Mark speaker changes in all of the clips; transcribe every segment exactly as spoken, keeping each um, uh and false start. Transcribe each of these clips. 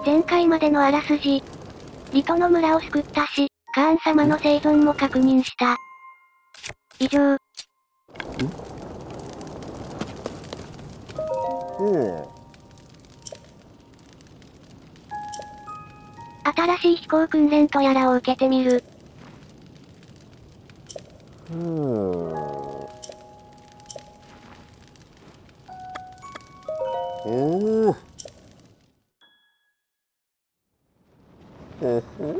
Speaker 1: 前回までのあらすじ。リトの村を救ったし、カーン様の生存も確認した。以上。ん？
Speaker 2: うん。
Speaker 1: 新しい飛行訓練とやらを受けてみる。
Speaker 2: うーん。うーん。うんふん。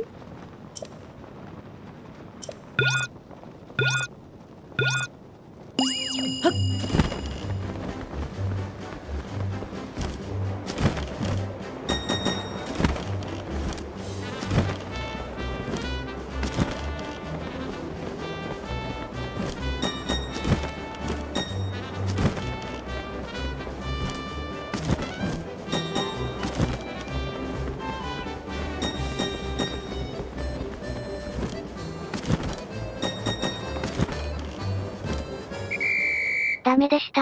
Speaker 1: ダメでした。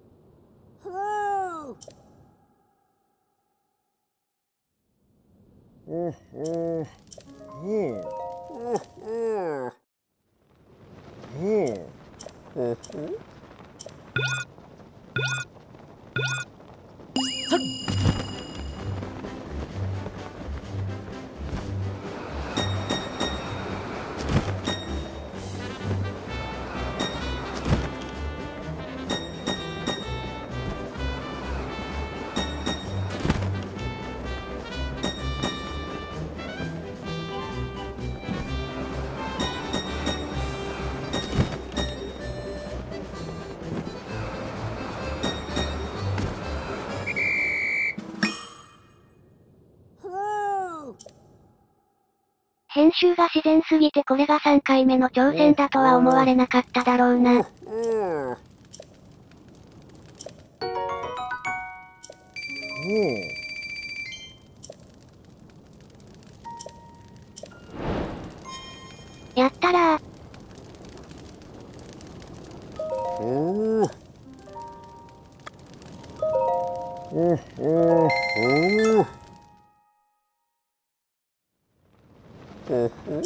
Speaker 2: うんうん。うん。うんうん。うん。うんふん。
Speaker 1: 編集が自然すぎてこれがさんかいめの挑戦だとは思われなかっただろうな。
Speaker 2: うん。
Speaker 1: やったらー。
Speaker 2: うん。うん。うん。うん。うんふん。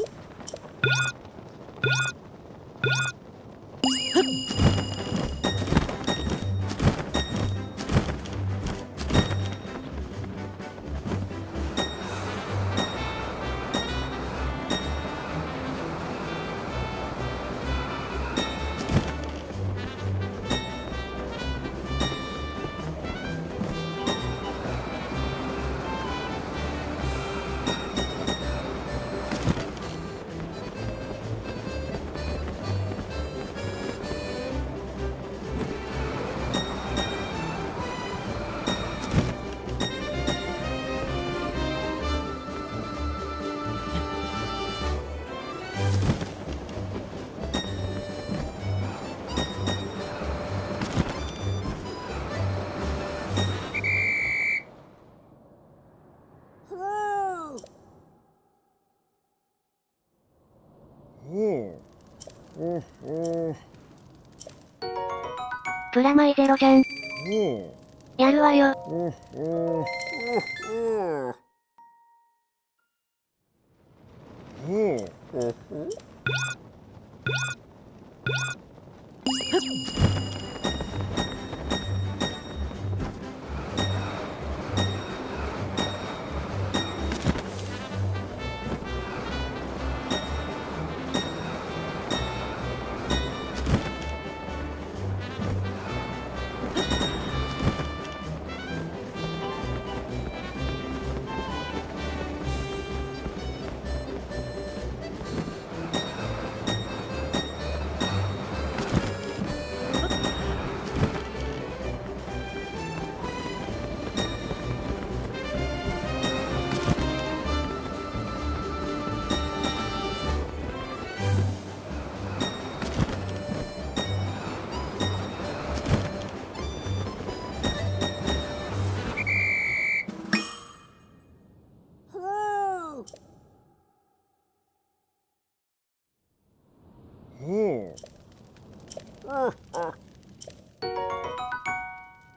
Speaker 1: プラマイゼロじゃん。やるわよ。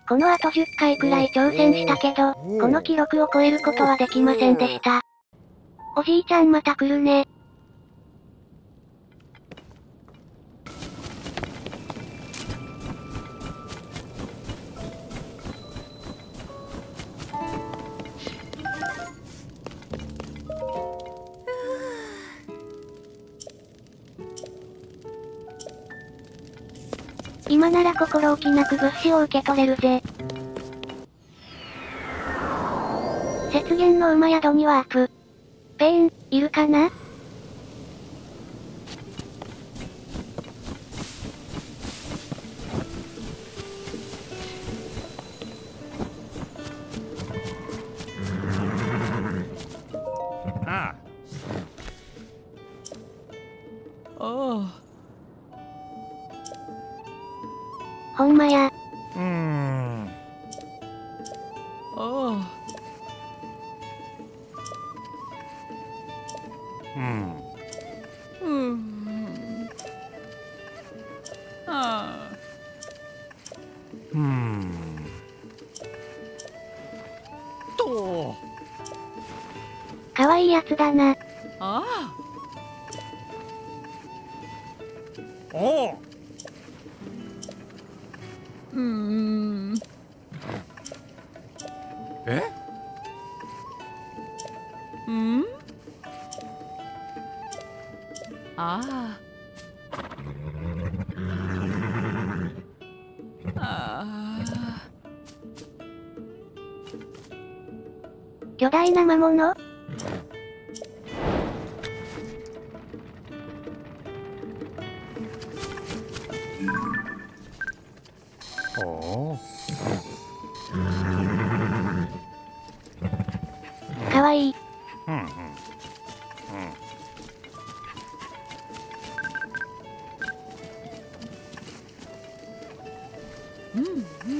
Speaker 1: この後じゅっかいくらい挑戦したけど、この記録を超えることはできませんでした。おじいちゃんまた来るね。今なら心置きなく物資を受け取れるぜ。雪原の馬宿にワープ。ペイン、いるかな？
Speaker 2: あ
Speaker 3: ああ。
Speaker 1: ほんまや。
Speaker 2: うーん。
Speaker 3: ああ。
Speaker 2: うん。
Speaker 3: うーん。ああ。
Speaker 2: うーん。と。
Speaker 1: かわいいやつだな。
Speaker 3: ああ。
Speaker 2: おう。
Speaker 3: うーん。
Speaker 2: え？
Speaker 3: うん？ああ。ああ。
Speaker 1: 巨大な魔物？
Speaker 2: おう。
Speaker 1: かわいい。
Speaker 2: うんうん。うん。
Speaker 3: うんうん。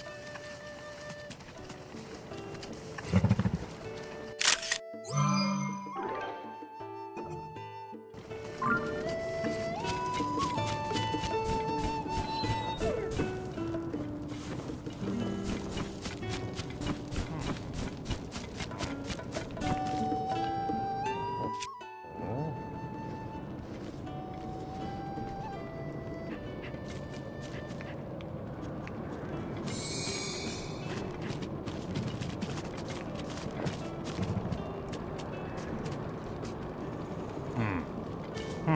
Speaker 2: うんうん。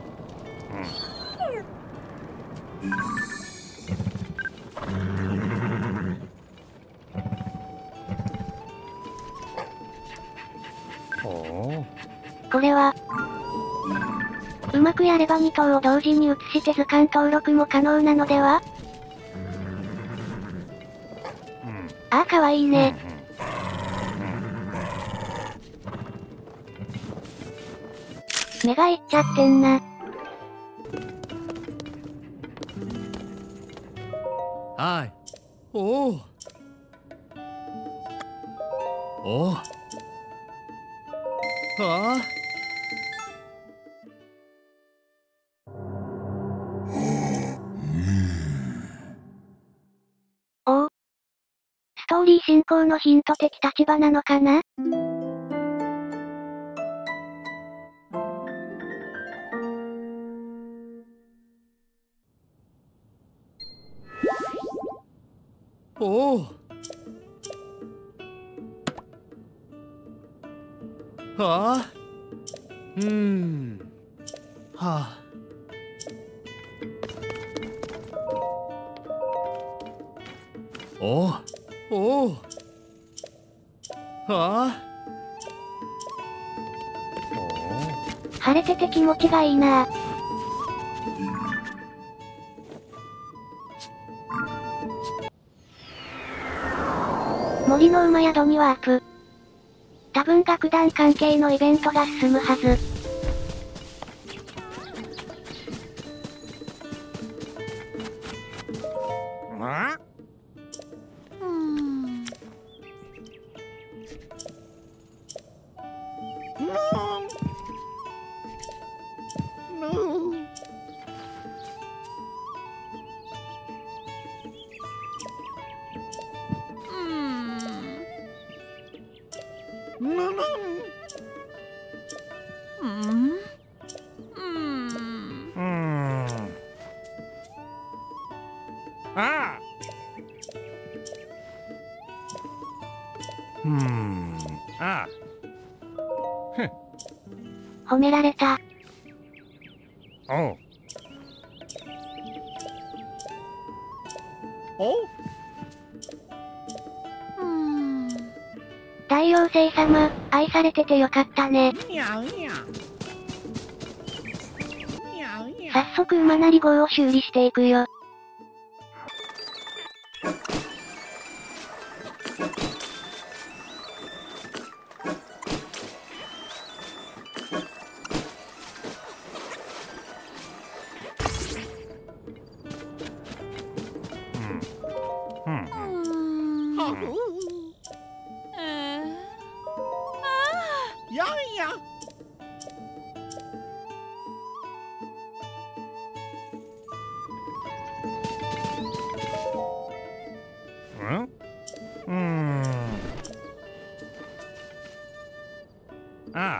Speaker 2: おう。
Speaker 1: これは、うまくやればに頭を同時に映して図鑑登録も可能なのでは？
Speaker 2: うん。
Speaker 1: ああ、かわいいね。目がいっちゃってんな。
Speaker 3: はい。おお。おお。はあ。
Speaker 1: おお。ストーリー進行のヒント的立場なのかな？
Speaker 3: おお。はあ。うーん。はあ。おお。おお。はあ。
Speaker 1: 晴れてて気持ちがいいな。森の馬宿にワープ。多分楽団関係のイベントが進むはず。
Speaker 2: あ？
Speaker 3: うーん。 うんうん
Speaker 2: うんあうんあ
Speaker 1: 褒められた。
Speaker 2: おうおう
Speaker 3: うん
Speaker 1: 大妖精様、愛されててよかったね。早速馬なり号を修理していくよ。
Speaker 2: うん
Speaker 3: やいや
Speaker 2: うんうんあ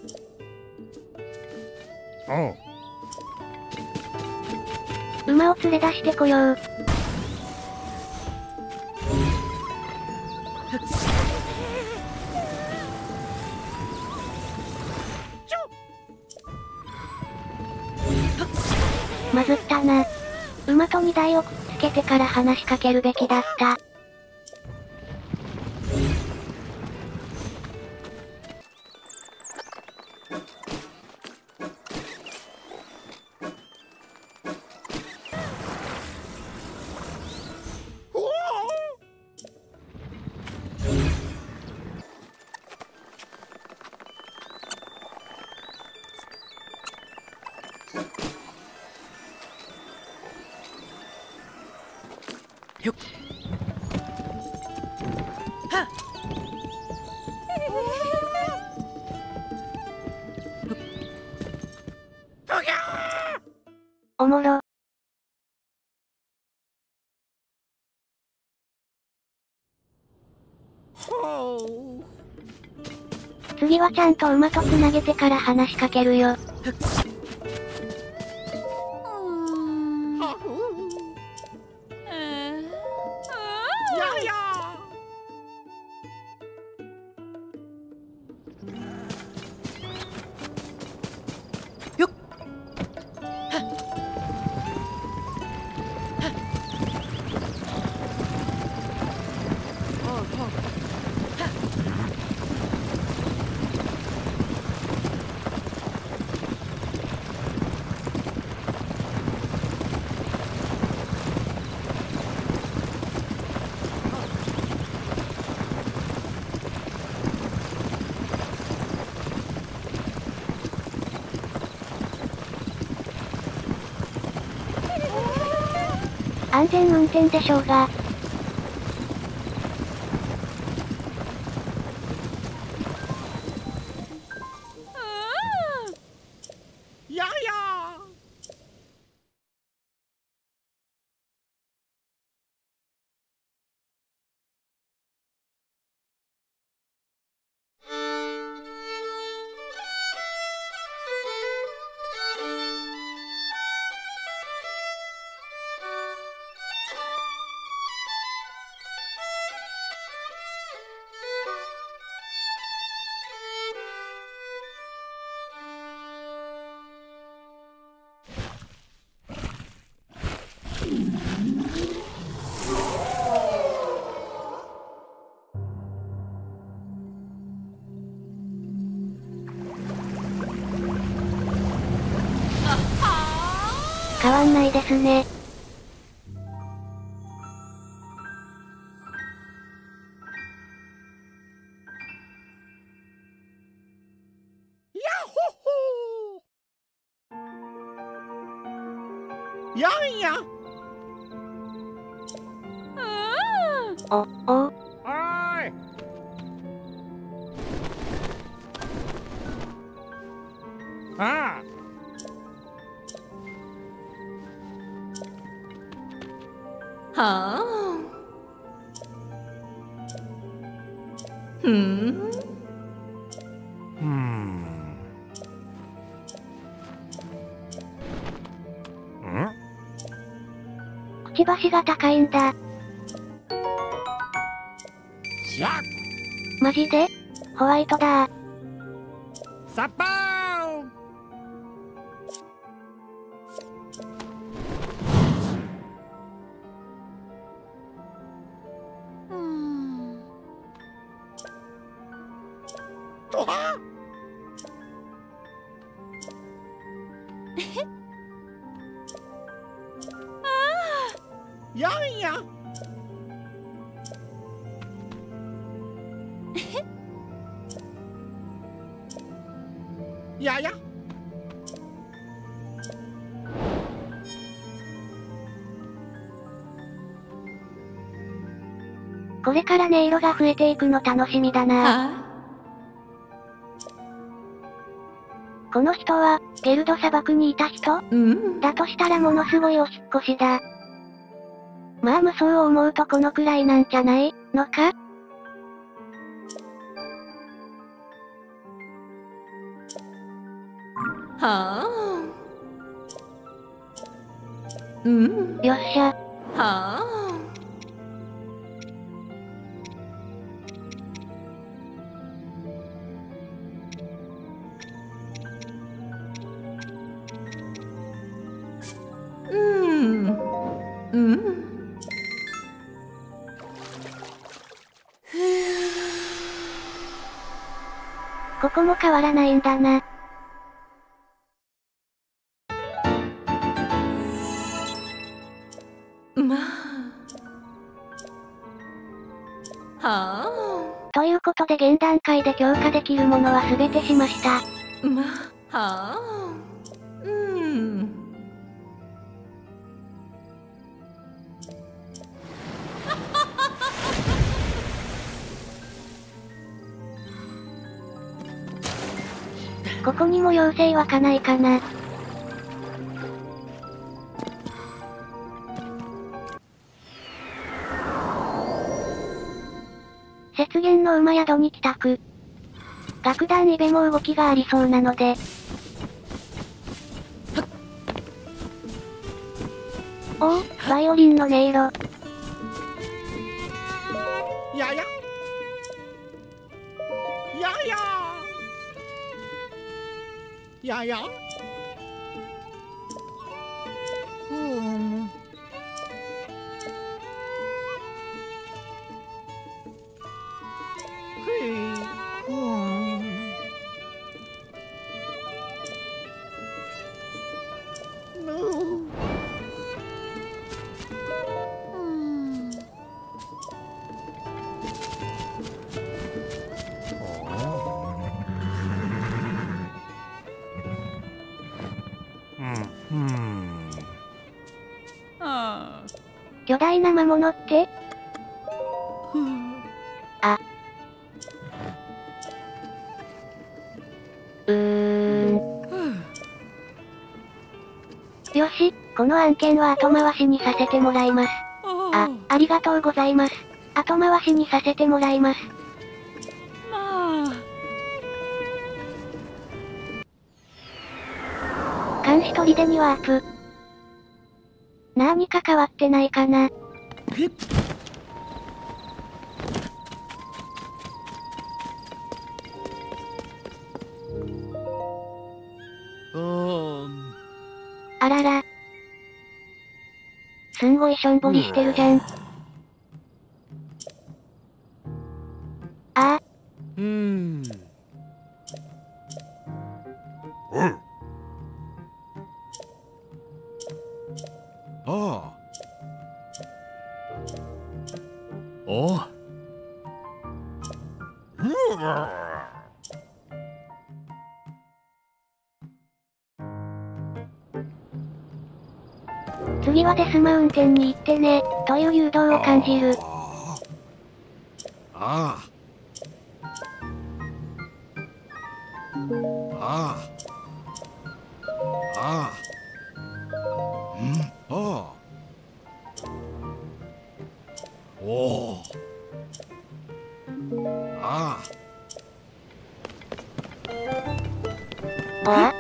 Speaker 2: おう
Speaker 1: 馬を連れ出してこよう。まずったな。馬と荷台をくっつけてから話しかけるべきだった。
Speaker 3: よっはっ
Speaker 1: おもろ。
Speaker 2: ほう
Speaker 1: 次はちゃんと馬とつなげてから話しかけるよ。
Speaker 3: ややよっはっ
Speaker 1: 安全運転でしょうが。
Speaker 3: やや
Speaker 1: 変わんないですね。
Speaker 3: やんや
Speaker 1: お、おう。
Speaker 2: おーいあ
Speaker 3: はあふん
Speaker 1: ちばしが高いんだ。
Speaker 3: しゃ
Speaker 1: マジで？ホワイトだー。
Speaker 3: サッパーとはやんややや
Speaker 1: これから音色が増えていくの楽しみだな。この人は、ゲルド砂漠にいた人？
Speaker 4: うん。
Speaker 1: だとしたらものすごいお引っ越しだ。まあ無双を思うとこのくらいなんじゃないのか？
Speaker 4: はあ。うん。
Speaker 1: よっしゃ。
Speaker 4: はあ。うん。うん。
Speaker 1: ここも変わらないんだな。
Speaker 4: まあ。はあ。
Speaker 1: ということで現段階で強化できるものは全てしました。
Speaker 4: まあ。はあ。うん。こ
Speaker 1: こにも妖精湧かないかな。雪原の馬宿に帰宅。楽団イベも動きがありそうなので。おお、バイオリンの音色。
Speaker 3: ややややややふんふいふんぬうん
Speaker 2: うん
Speaker 3: あ
Speaker 1: 巨大な魔物って
Speaker 3: ふん
Speaker 1: あ。うーん。よし、この案件は後回しにさせてもらいます。あ、ありがとうございます。後回しにさせてもらいます。
Speaker 3: まあ
Speaker 1: 監視砦にワープ。何か変わってないかな。
Speaker 3: うん
Speaker 1: あらら。すんごいしょんぼりしてるじゃん。ああ、
Speaker 3: うん
Speaker 2: うんあ
Speaker 3: お
Speaker 2: あうわ
Speaker 1: 次はデスマウンテンに行ってね、という誘導を感じる。
Speaker 2: あああああうんああおおあ
Speaker 1: あ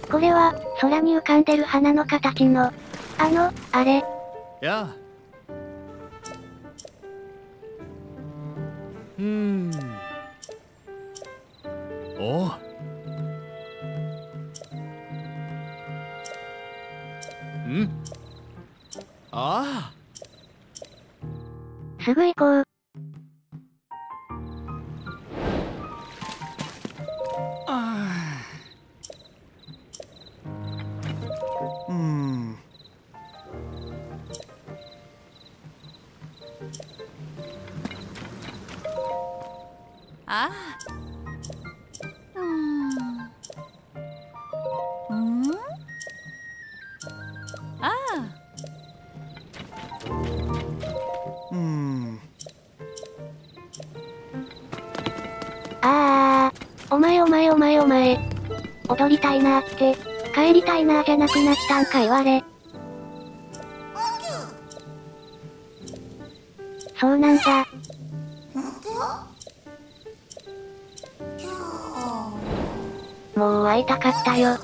Speaker 1: これは、空に浮かんでる花の形の、あの、あれ。
Speaker 3: やあ。うーん。おう。ん？ああ。
Speaker 1: すぐ行こう。
Speaker 3: あ
Speaker 2: うーん。
Speaker 4: ああ。うーん。うん？ああ。
Speaker 2: うーん。
Speaker 1: あー、お前お前お前お前。踊りたいなーって、帰りたいなーじゃなくなったんかいわれ。そうなんだ。もう会いたかったよ。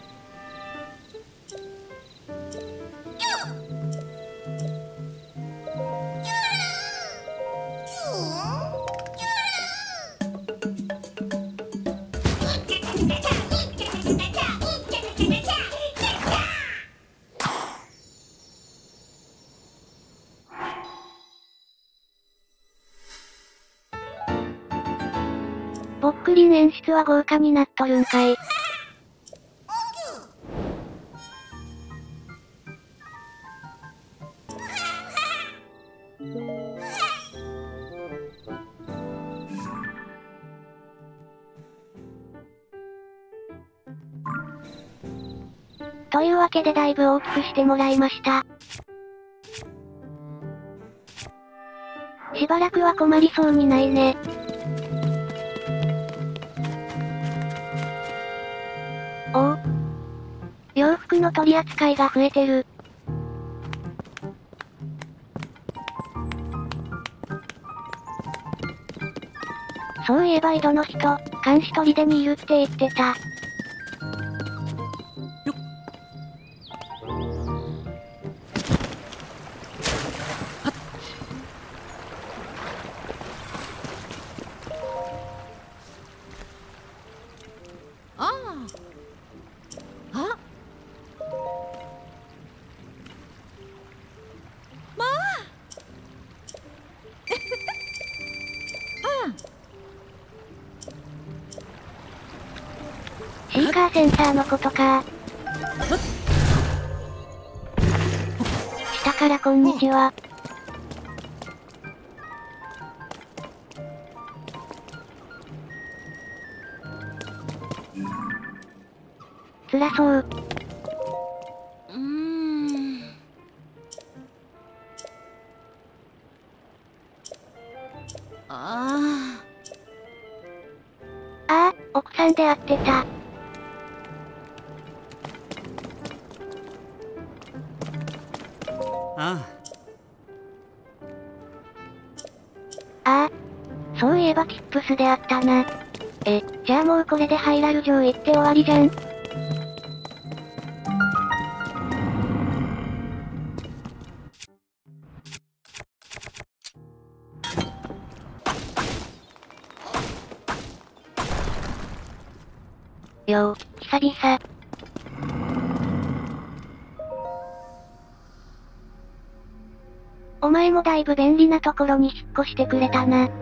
Speaker 1: ぼっくりん演出は豪華になっとるんかい。というわけでだいぶ大きくしてもらいました。しばらくは困りそうにないね。おお。洋服の取り扱いが増えてる。そういえば井戸の人、監視砦にいるって言ってた。
Speaker 4: ああ。あ。まあ。
Speaker 1: シーカーセンサーのことか。下からこんにちは。辛そう。
Speaker 4: うーん。ああ。
Speaker 1: ああ、奥さんで会ってた。
Speaker 3: あ
Speaker 1: ああ。そういえばチップスであったな。え、じゃあもうこれでハイラル城行って終わりじゃん。よー、久々。お前もだいぶ便利なところに引っ越してくれたな。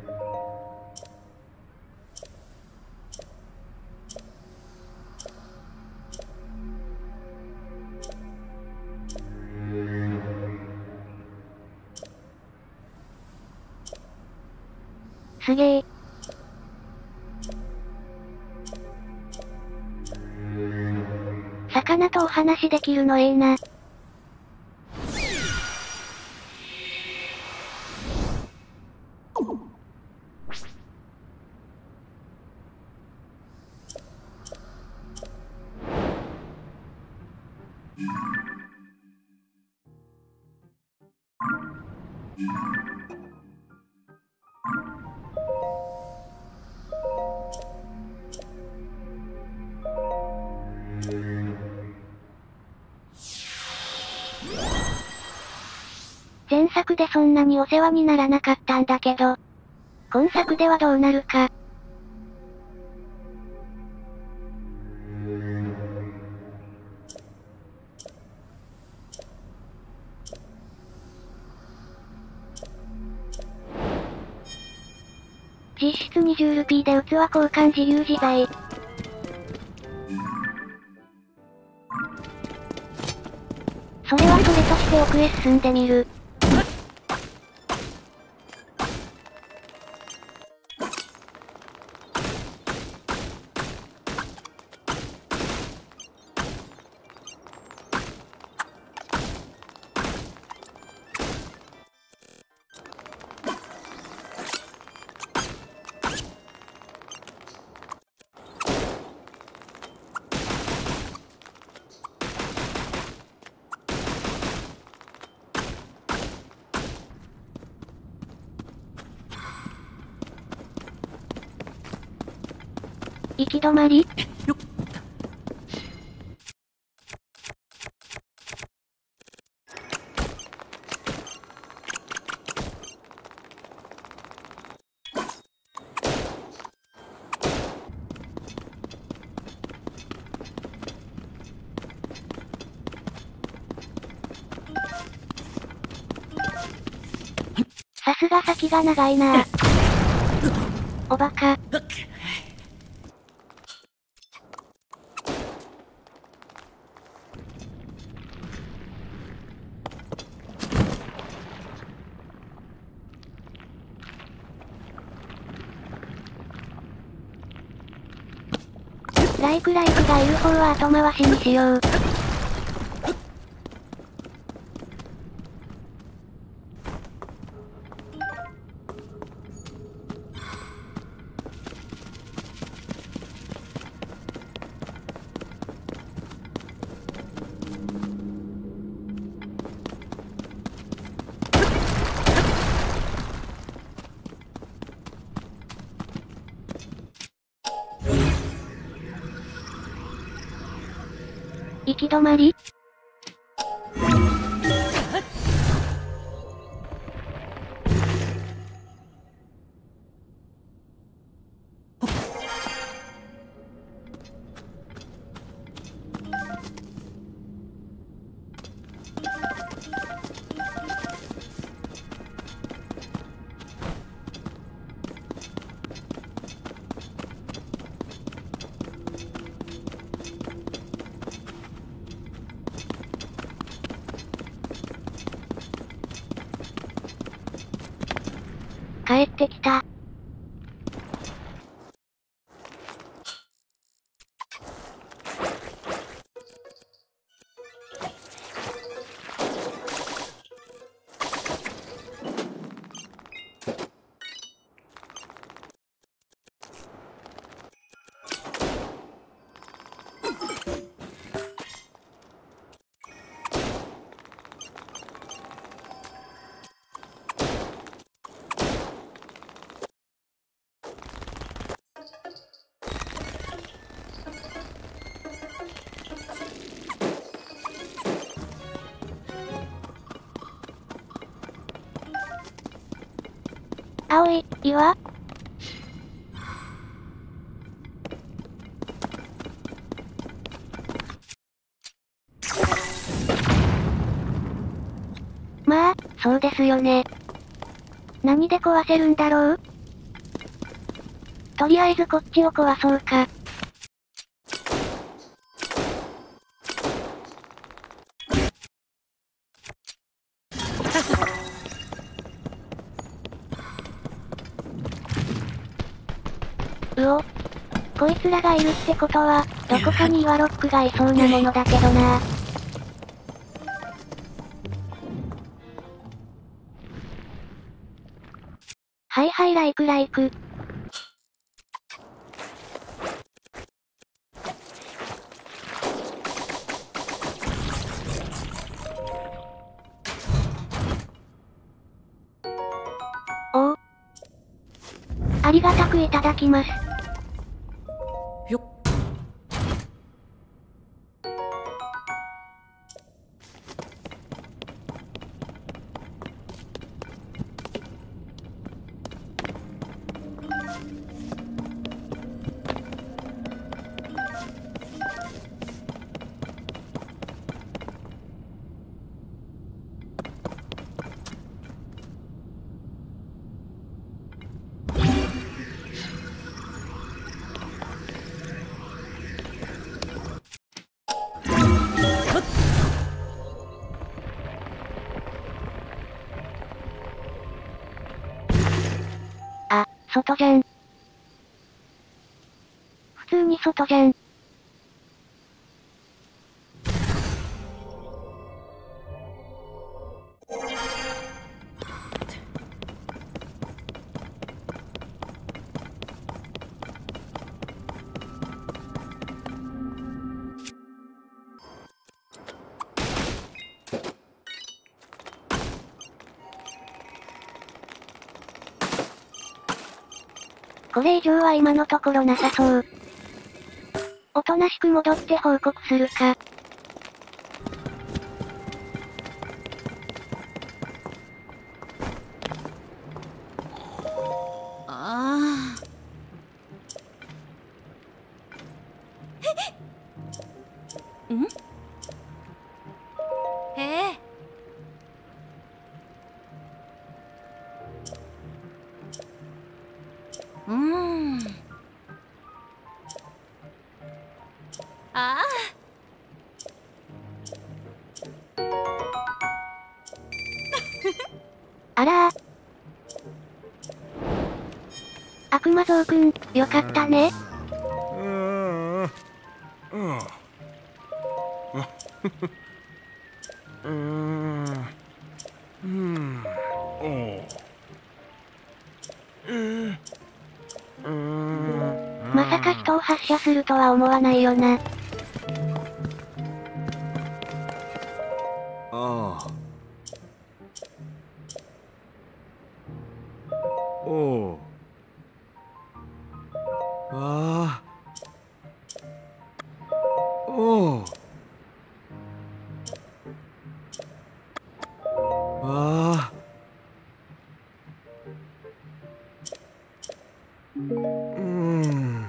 Speaker 1: すげえ。魚とお話できるのええな。 前作でそんなにお世話にならなかったんだけど、今作ではどうなるか。実質にじゅうルピーで器交換自由自在。それはそれとして奥へ進んでみる。行き止まり？
Speaker 3: よっ。
Speaker 1: さすが先が長いなぁ。おバカ。ライクライクがいる方は後回しにしよう。行き止まり？帰ってきた。青い、岩？まあ、そうですよね。何で壊せるんだろう？とりあえずこっちを壊そうか。うお。こいつらがいるってことは、どこかに岩ロックがいそうなものだけどな。はいはいライクライク。おお。ありがたくいただきます。
Speaker 3: よっ。
Speaker 1: 外じゃん。普通に外じゃん。これ以上は今のところなさそう。おとなしく戻って報告するか。
Speaker 4: ああ。ん？へえ。うーん。ああ。
Speaker 1: あらー。悪魔像くん、よかったね。
Speaker 2: うーん。うん。うーん。うん。おう。うん。
Speaker 1: まさか人を発射するとは思わないよな。
Speaker 2: ああ。おう。ああ。おう。ああ。うーん。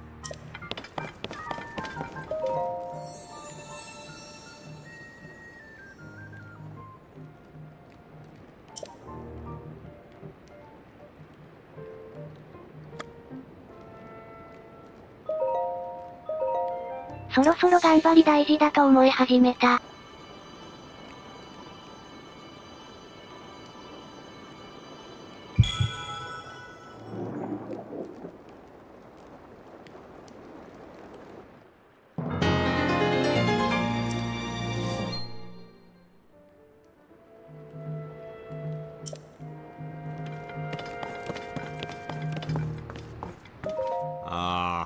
Speaker 1: そろそろ頑張り大事だと思い始めた。
Speaker 2: あ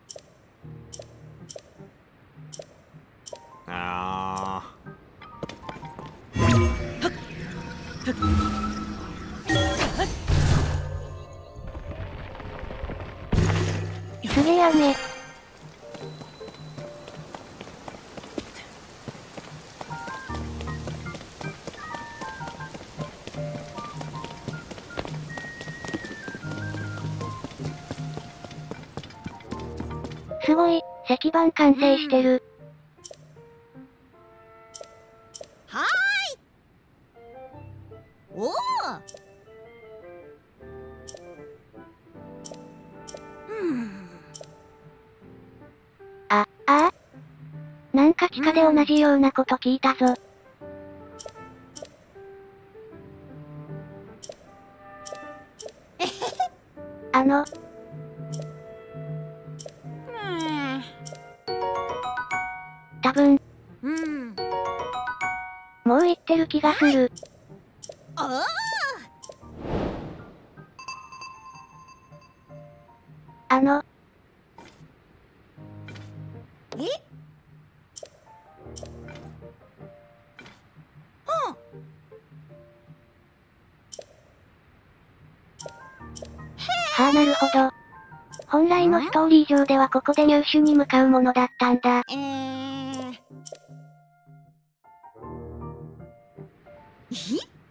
Speaker 2: あ。ああ。
Speaker 1: すげえ雨。すごい、石板完成してる。
Speaker 4: はーい。おお。うん。
Speaker 1: あ、ああ。なんか地下で同じようなこと聞いたぞ。あの。多分。
Speaker 4: うん。
Speaker 1: もう言ってる気がする。
Speaker 4: ああ。
Speaker 1: あの。
Speaker 4: え？はあ。
Speaker 1: はあ、なるほど。本来のストーリー上ではここで入手に向かうものだったんだ。
Speaker 4: えー。え？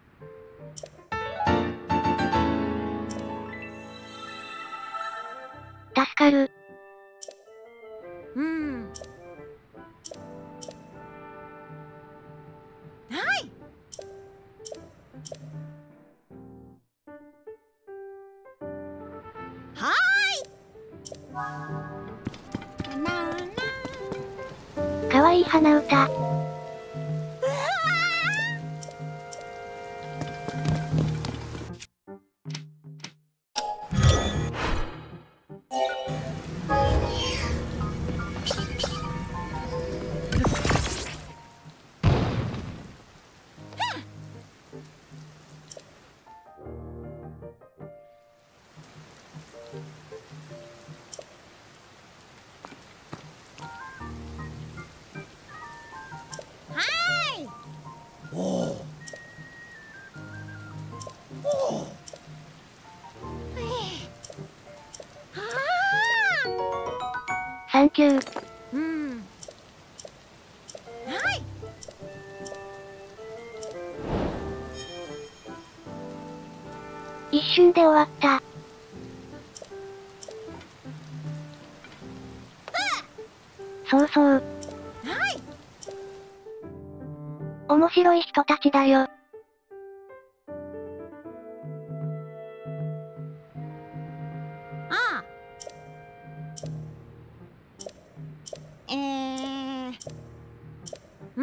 Speaker 1: 助かる。
Speaker 4: うん。はい。はーい。なな。
Speaker 1: かわいい鼻歌。 サンキュー。
Speaker 4: うん。はい。
Speaker 1: 一瞬で終わった。そうそう。はい。面白い人たちだよ。
Speaker 4: ああ。えー。うん。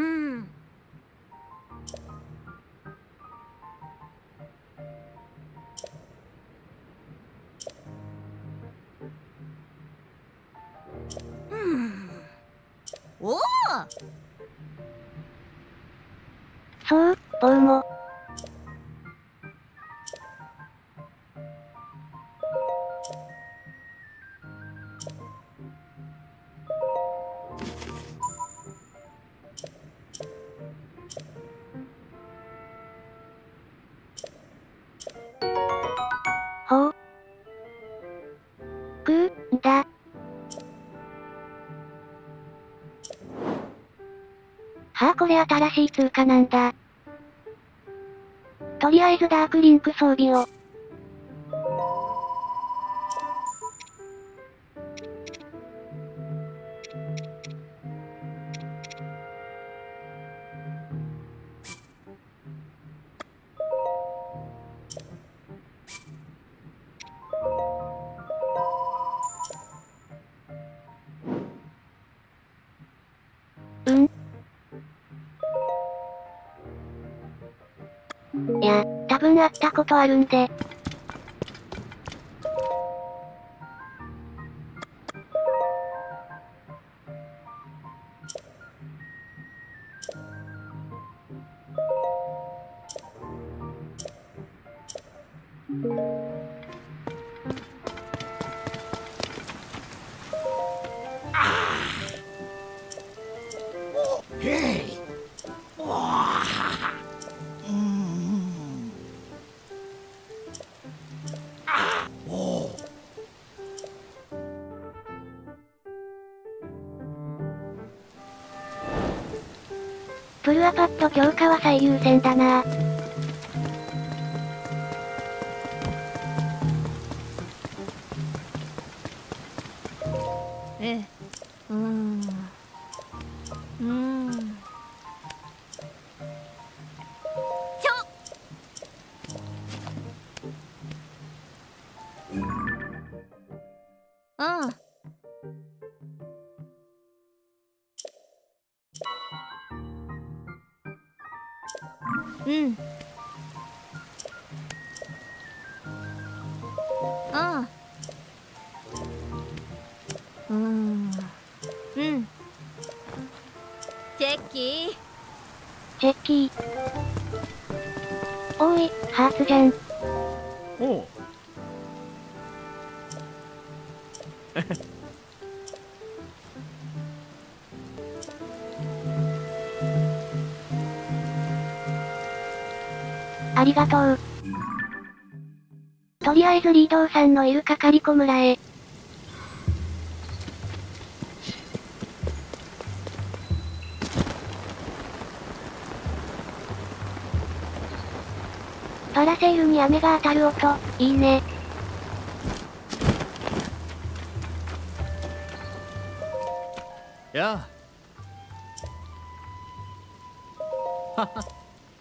Speaker 4: うん。おお。
Speaker 1: そう、棒も。ほう。くー、んだ。はあこれ新しい通貨なんだ。とりあえずダークリンク装備を。うん。いや、多分会ったことあるんで。プルアパッド強化は最優先だな。
Speaker 4: ええ。うーん。うーん。ひょっ。うん。うん。ああ。うーん。うん。チェッキー。
Speaker 1: チェッキー。おーい、ハーツじゃん。
Speaker 2: おう。
Speaker 1: ありがとう。とりあえずリードーさんのいるかかりこ村へ。パラセールに雨が当たる音、いいね。
Speaker 3: やあ。はは。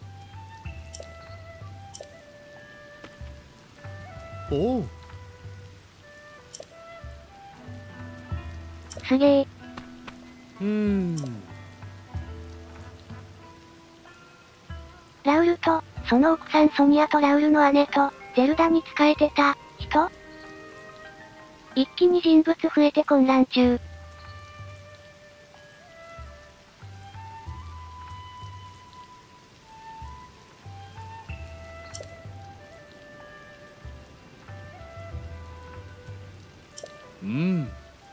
Speaker 3: おう。
Speaker 1: すげえ。
Speaker 3: うーん。
Speaker 1: ラウルと、その奥さんソニアとラウルの姉と、ゼルダに仕えてた、人？一気に人物増えて混乱中。
Speaker 3: うん。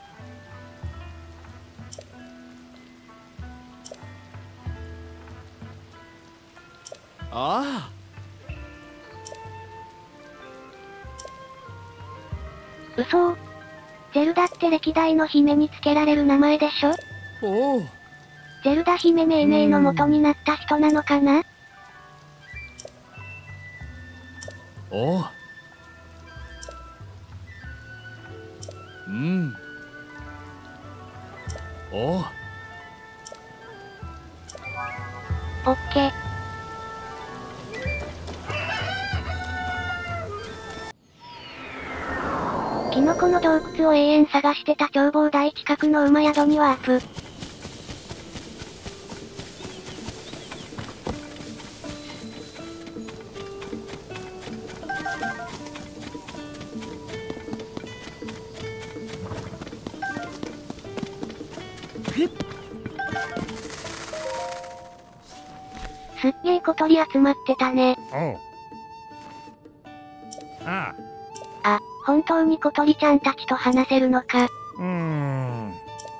Speaker 3: ああ。
Speaker 1: 嘘？ ゼルダって歴代の姫につけられる名前でしょ？
Speaker 3: おお。
Speaker 1: ゼルダ姫命名の元になった人なのかな？
Speaker 3: おお。うん。おお。
Speaker 1: オッケー。キノコの洞窟を永遠探してた眺望台近くの馬宿にワープ。すっげー小鳥集まってたね。
Speaker 2: おう。あ
Speaker 1: あ、本当に小鳥ちゃんたちと話せるのか。
Speaker 2: うーん。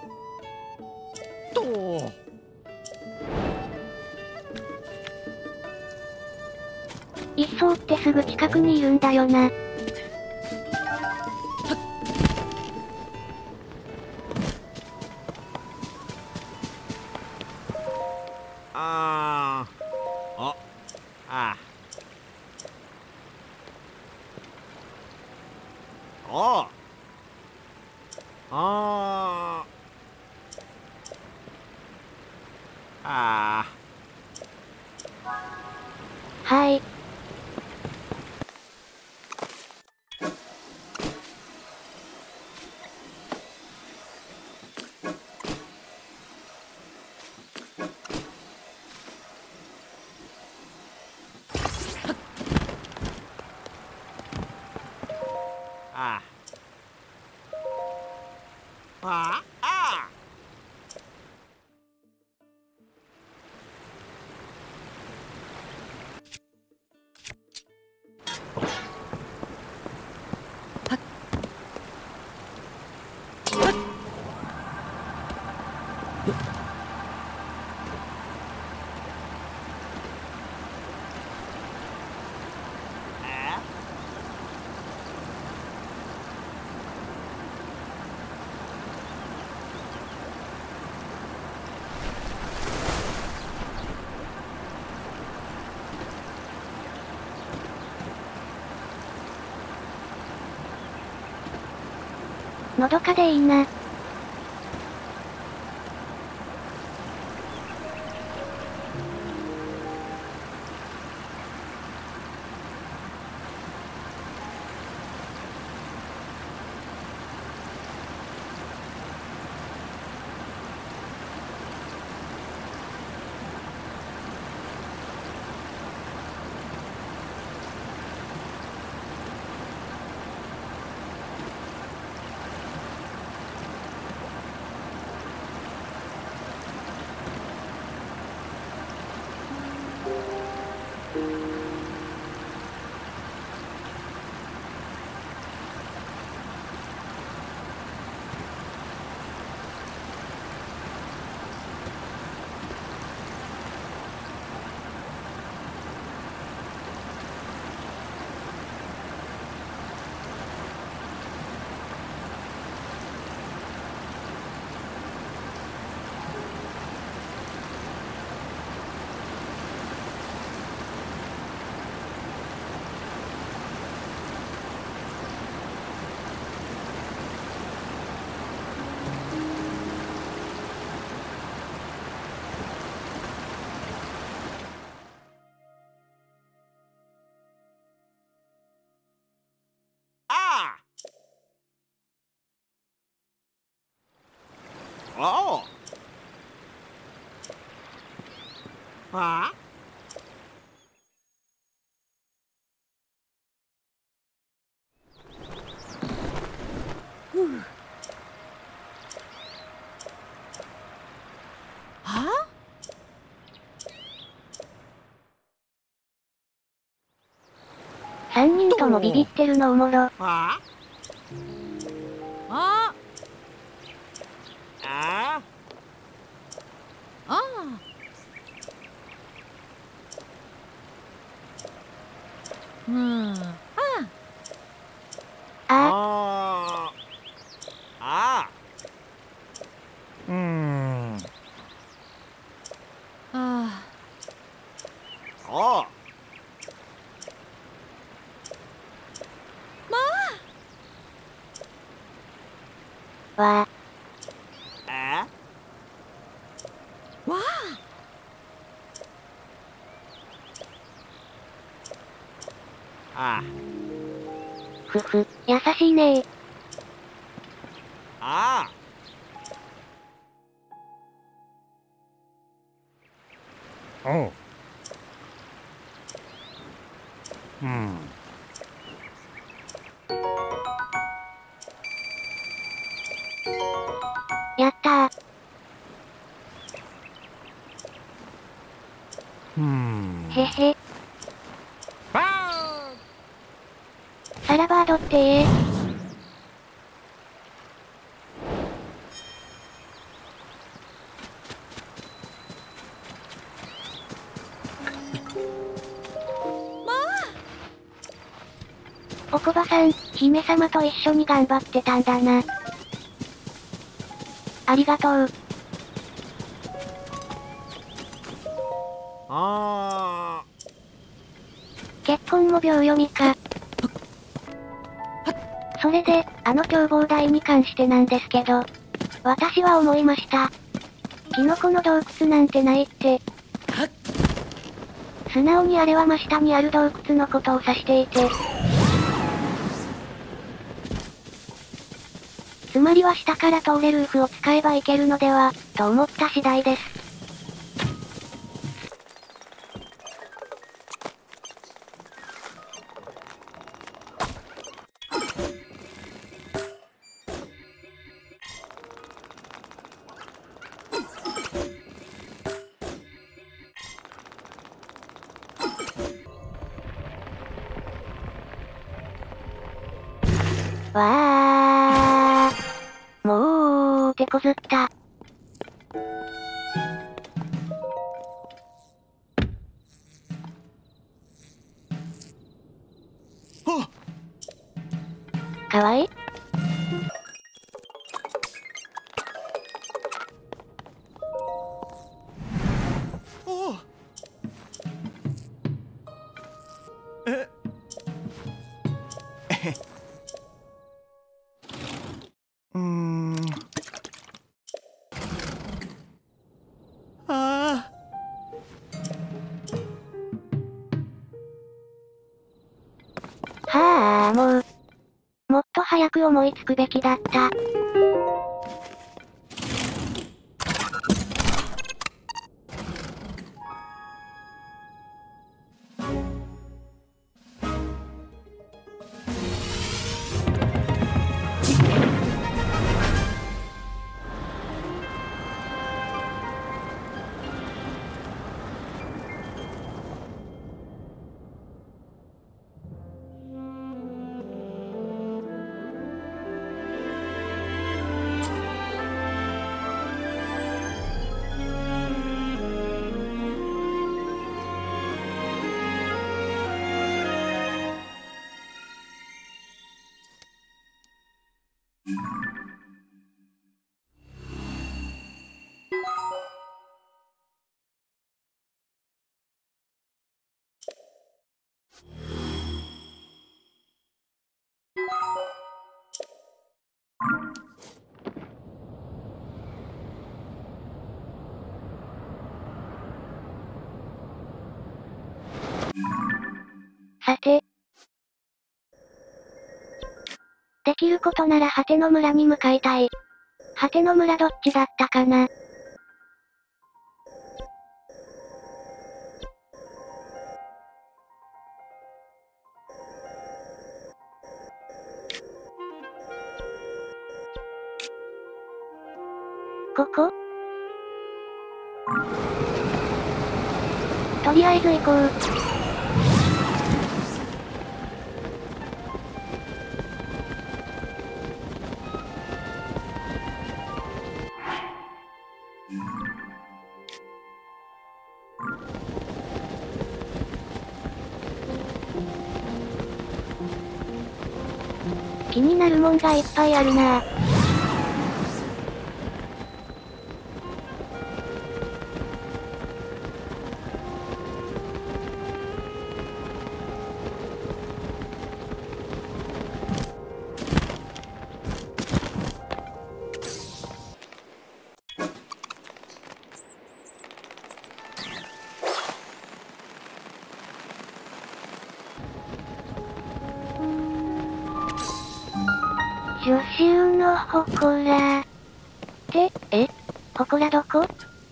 Speaker 3: と。
Speaker 1: 一層ってすぐ近くにいるんだよな。
Speaker 2: あー。あ。あ。おう。あー。あ
Speaker 1: はい。
Speaker 2: あ。あ。あ。
Speaker 1: のどかでいいな。
Speaker 2: おう。あ。
Speaker 4: は
Speaker 1: 三人ともビビってるのおもろ。
Speaker 2: あ。
Speaker 4: あ
Speaker 2: あ。
Speaker 4: ああうんあ
Speaker 1: あ
Speaker 2: あ。 あ
Speaker 1: わ
Speaker 2: あ
Speaker 4: わ
Speaker 2: あ
Speaker 1: ふふ、優しいねー。
Speaker 2: あおううん
Speaker 1: やったー。
Speaker 2: うん
Speaker 1: へへ。
Speaker 2: あ
Speaker 1: サラバードってええ。おこばさん、姫様と一緒に頑張ってたんだな。ありがとう。
Speaker 2: あ
Speaker 1: 結婚も秒読みか。それで、あの凶暴台に関してなんですけど、私は思いました。キノコの洞窟なんてないって。素直にあれは真下にある洞窟のことを指していて。つまりは下から通れるルーフを使えばいけるのでは、と思った次第です。わー。もう、手こずった。かわいい？
Speaker 3: おうえ
Speaker 2: うーん
Speaker 3: ああ
Speaker 1: はあ、もう。もっと早く思いつくべきだった。さて。できることなら果ての村に向かいたい。果ての村どっちだったかな。ここ？とりあえず行こう。気になるもんがいっぱいあるなぁ。 シュシュのほこら。って、えほこらどこ？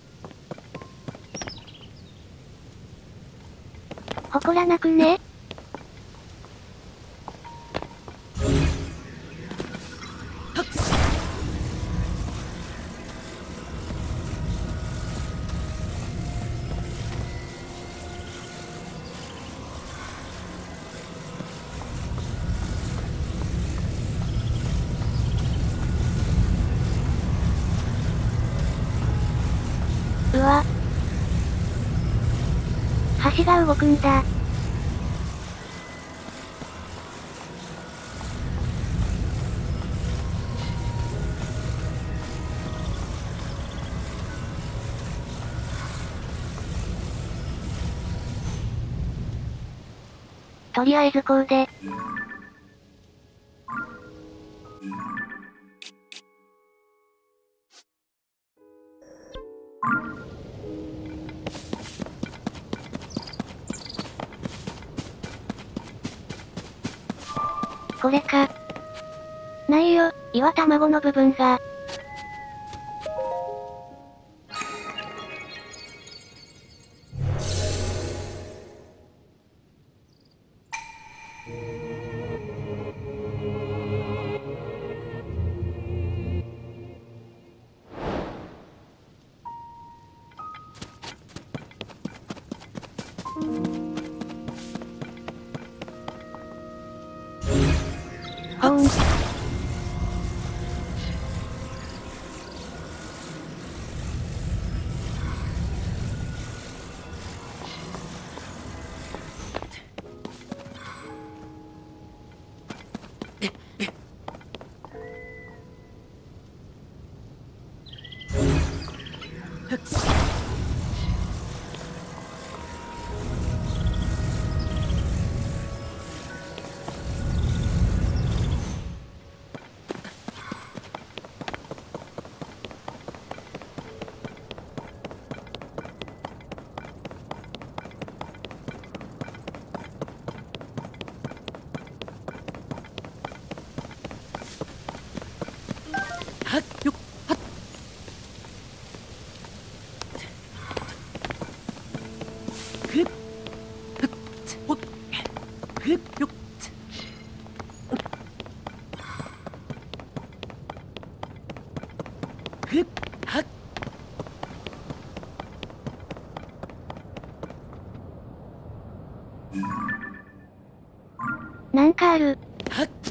Speaker 1: ほこらなくね？うわ。橋が動くんだ。とりあえずこうで。これか。ないよ、岩卵の部分が。ほーん。
Speaker 3: はっよっはっふっふっほっふっよっふっはっ
Speaker 1: なんかある。
Speaker 3: はっ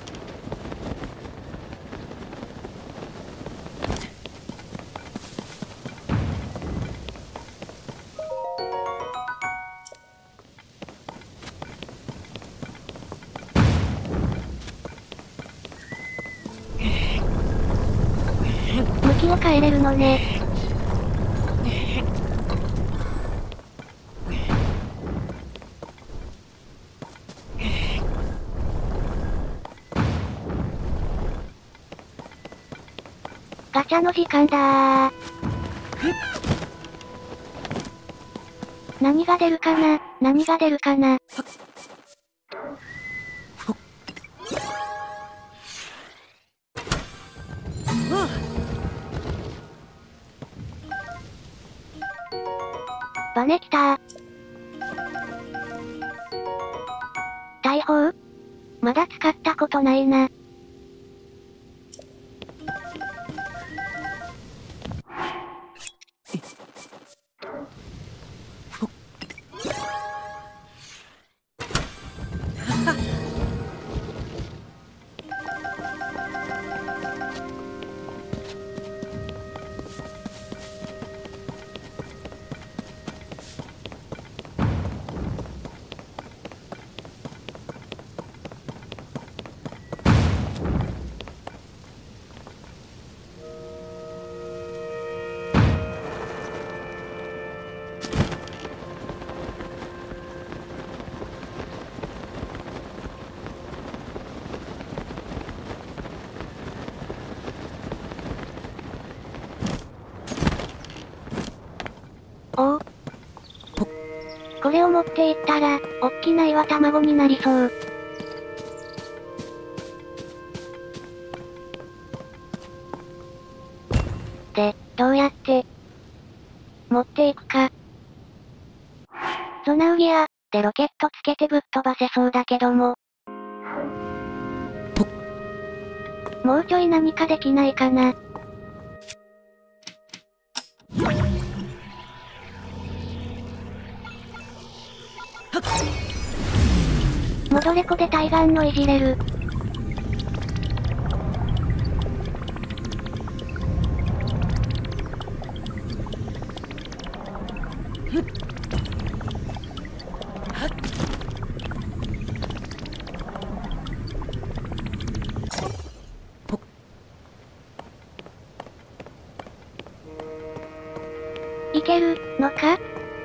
Speaker 1: 向きを変えれるのね。ガチャの時間だー。何が出るかな、何が出るかな。バネ来たー。大砲？まだ使ったことないな。おお。これを持っていったら、おっきな岩卵になりそう。 どうやって、持っていくか。ゾナウギア、でロケットつけてぶっ飛ばせそうだけども。もうちょい何かできないかな。モドレコで対岸のいじれる。いけるのか？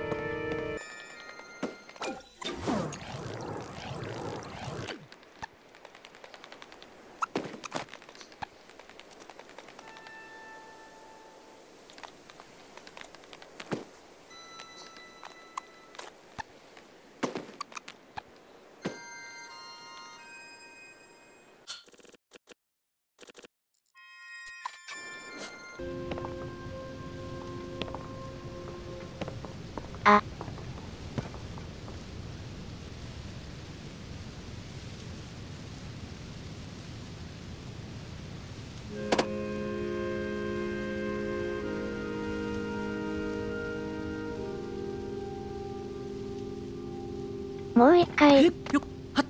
Speaker 1: あ。もう一回。
Speaker 3: よはっ。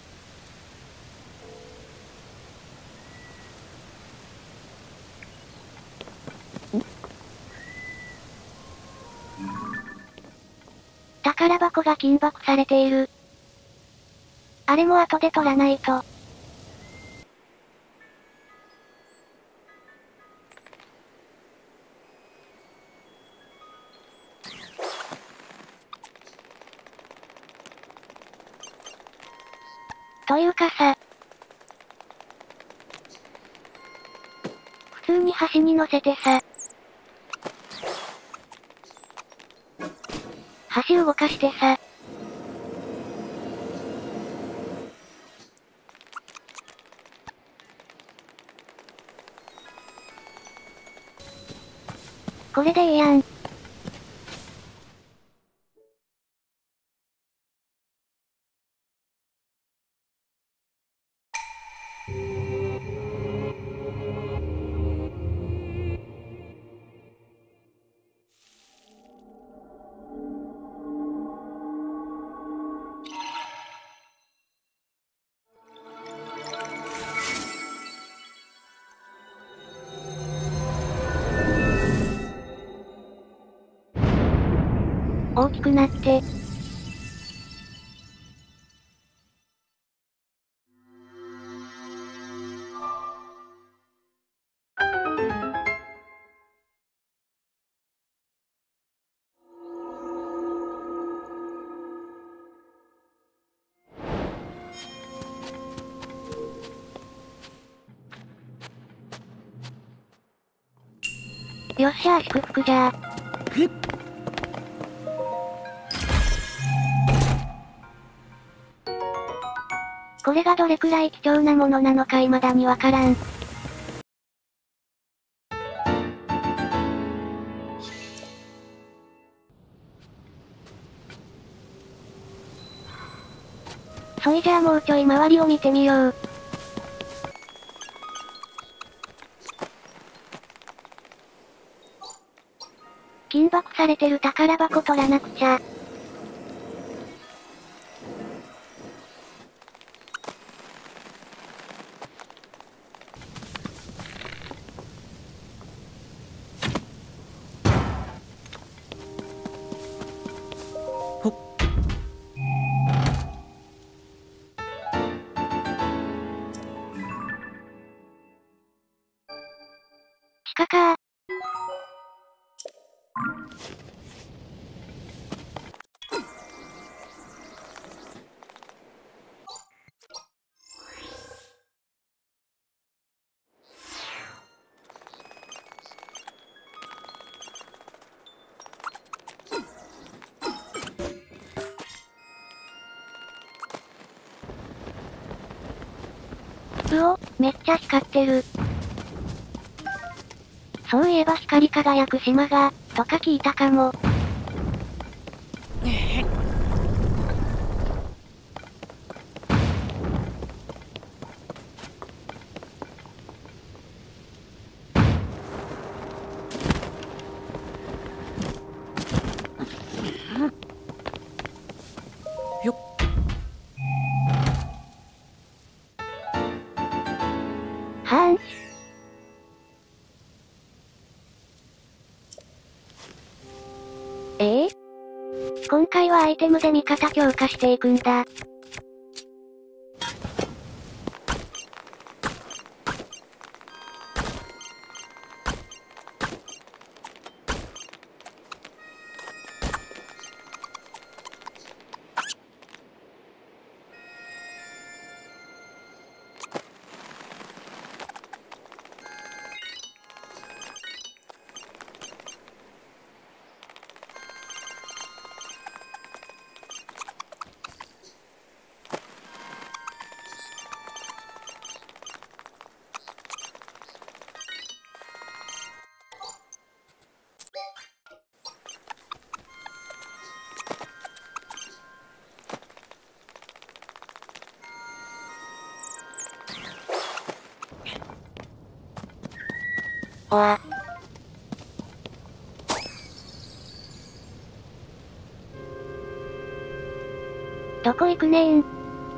Speaker 1: 宝箱が緊縛されている。あれも後で取らないと。というかさ。普通に橋に乗せてさ。橋動かしてさ。これでいいやん。大きくなって。よっしゃー祝福じゃー。これがどれくらい貴重なものなのか未だにわからん。そいじゃあもうちょい周りを見てみよう。緊縛されてる宝箱取らなくちゃ。
Speaker 3: ほっ。
Speaker 1: 鹿かー。うお、めっちゃ光ってる。 そういえば光り輝く島が、とか聞いたかも。
Speaker 3: よっ。
Speaker 1: はーん。ええ？今回はアイテムで味方強化していくんだ。おわ。どこ行くねん。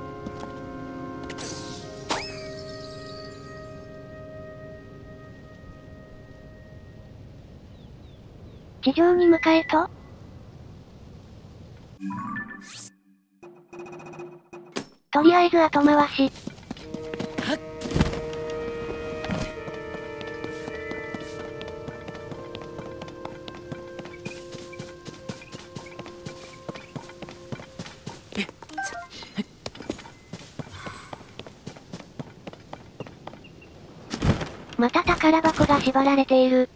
Speaker 1: 地上に向かえと？とりあえず後回し。また宝箱が縛られている。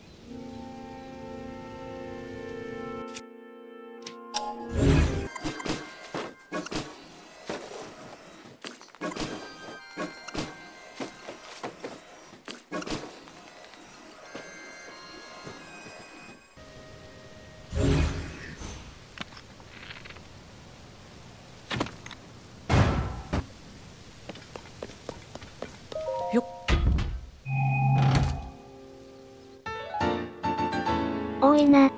Speaker 3: よっ。
Speaker 1: 多いな。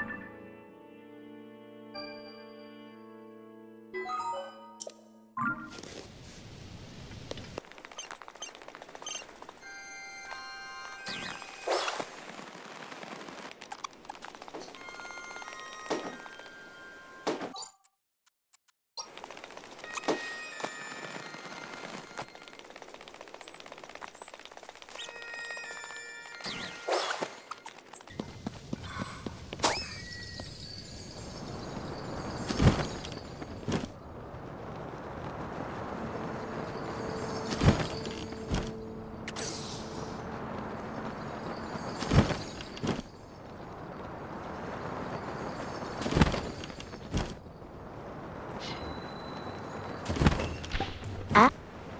Speaker 1: あ？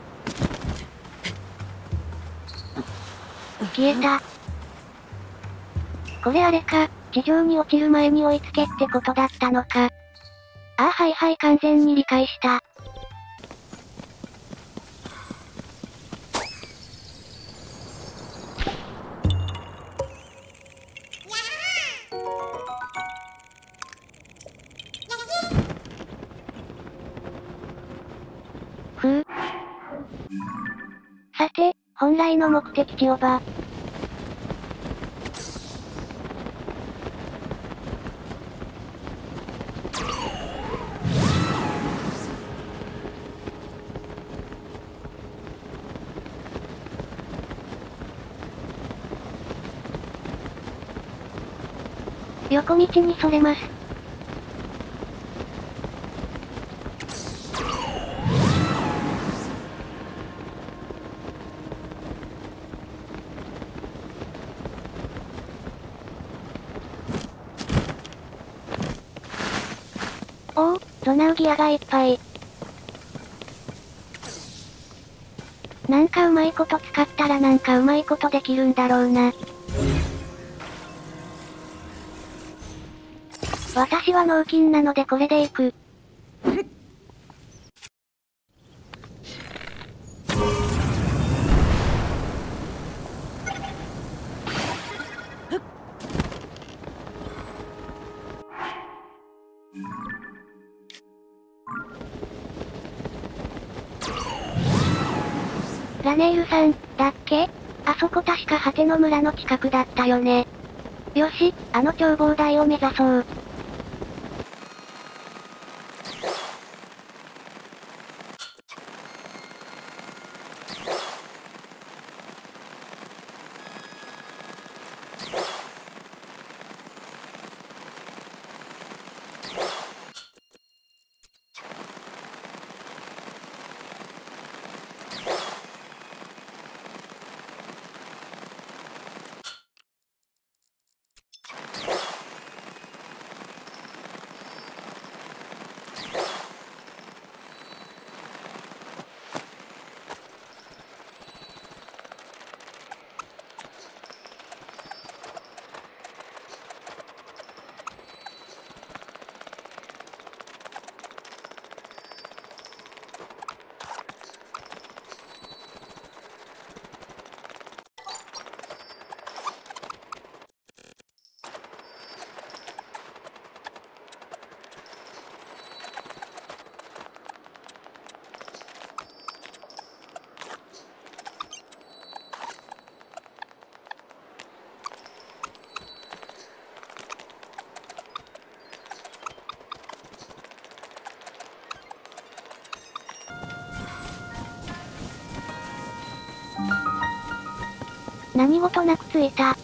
Speaker 1: 消えた。これあれか、地上に落ちる前に追いつけってことだったのか。ああはいはい完全に理解した。ふう。さて、本来の目的地をば。横道にそれます。おお、ゾナウギアがいっぱい。なんかうまいこと使ったらなんかうまいことできるんだろうな。 私は脳筋なのでこれでいく。ラネイルさん、だっけ？あそこ確か果ての村の近くだったよね。よし、あの眺望台を目指そう。何事なく着いた。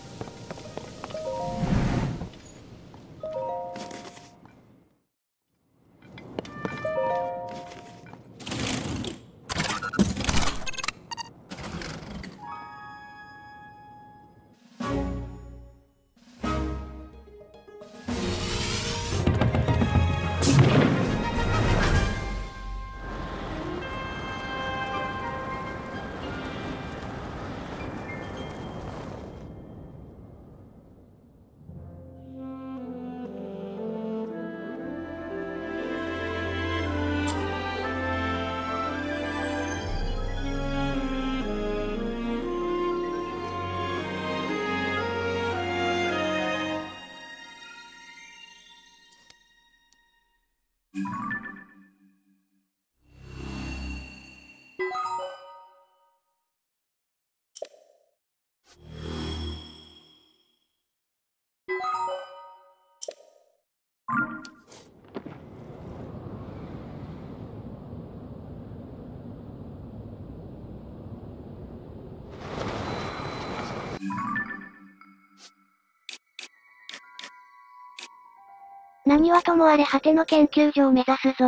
Speaker 1: 何はともあれ果ての研究所を目指すぞ。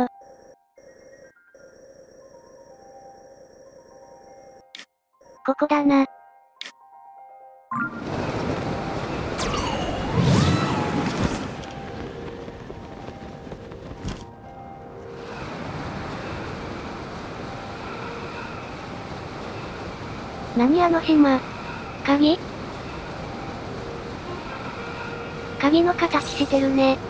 Speaker 1: ここだな。何あの島。鍵？鍵の形してるね。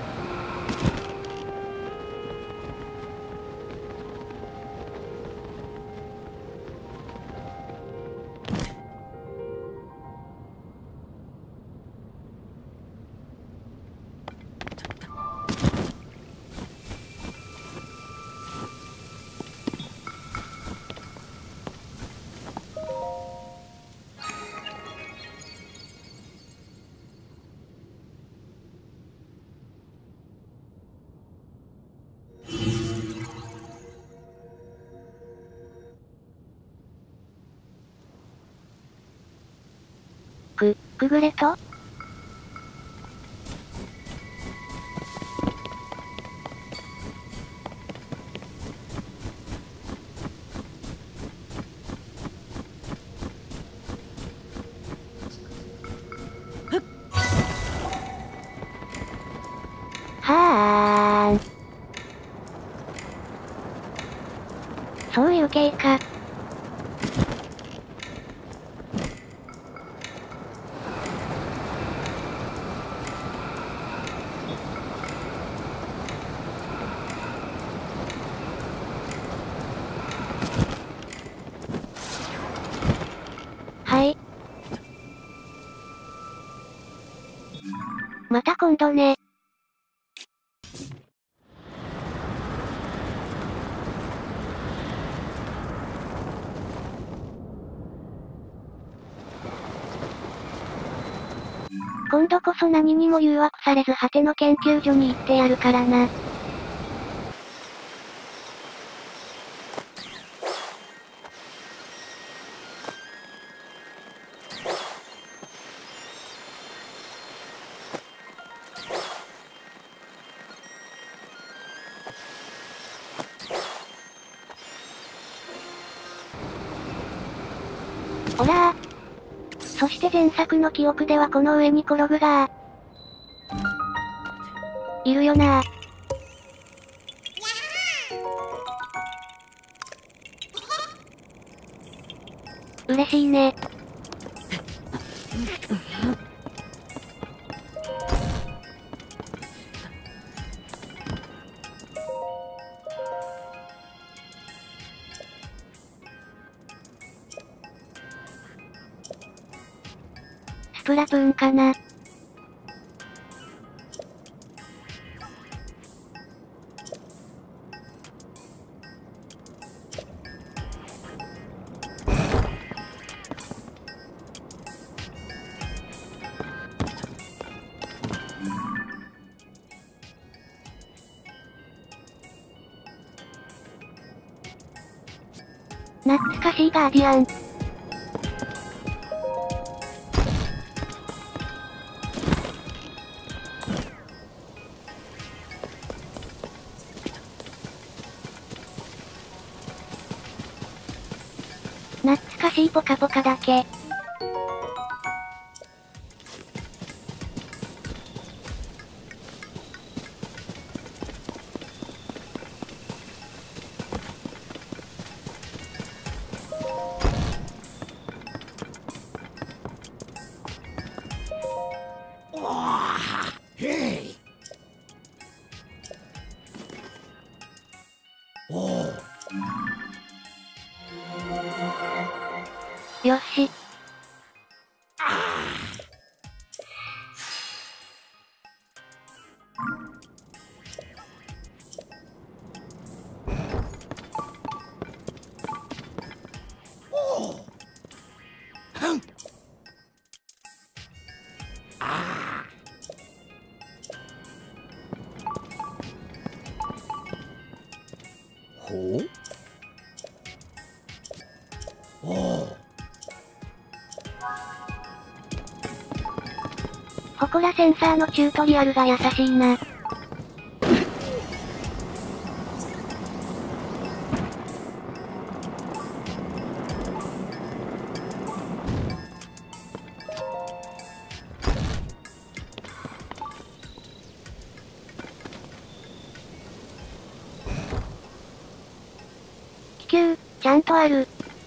Speaker 1: く、くぐれと？はーん。そういう系か。 今度ね。今度こそ何にも誘惑されず果ての研究所に行ってやるからな。ほらー。そして前作の記憶ではこの上にコログがいるよな。嬉しいね。スプラトゥーンかな。懐かしいガーディアン。懐かしいポカポカだけ。よし。
Speaker 2: ほう？おう。
Speaker 1: ほこらセンサーのチュートリアルが優しいな。気球、ちゃんとある。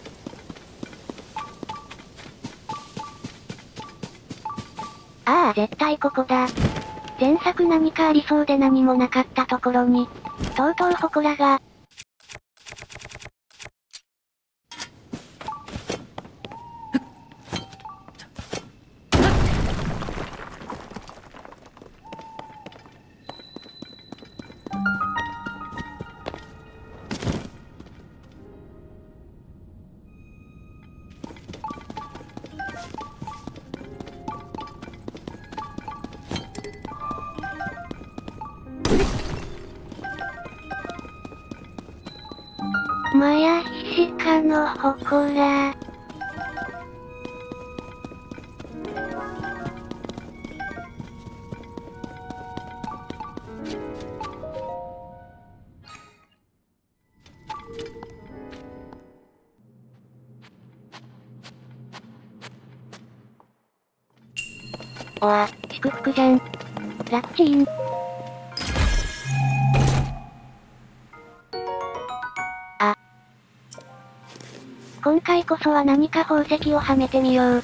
Speaker 1: ああ、絶対ここだ。前作何かありそうで何もなかったところに、とうとう祠が。マヤヒシカの祠。おわ、祝福じゃん。ラッチーン。あ。今回こそは何か宝石をはめてみよう。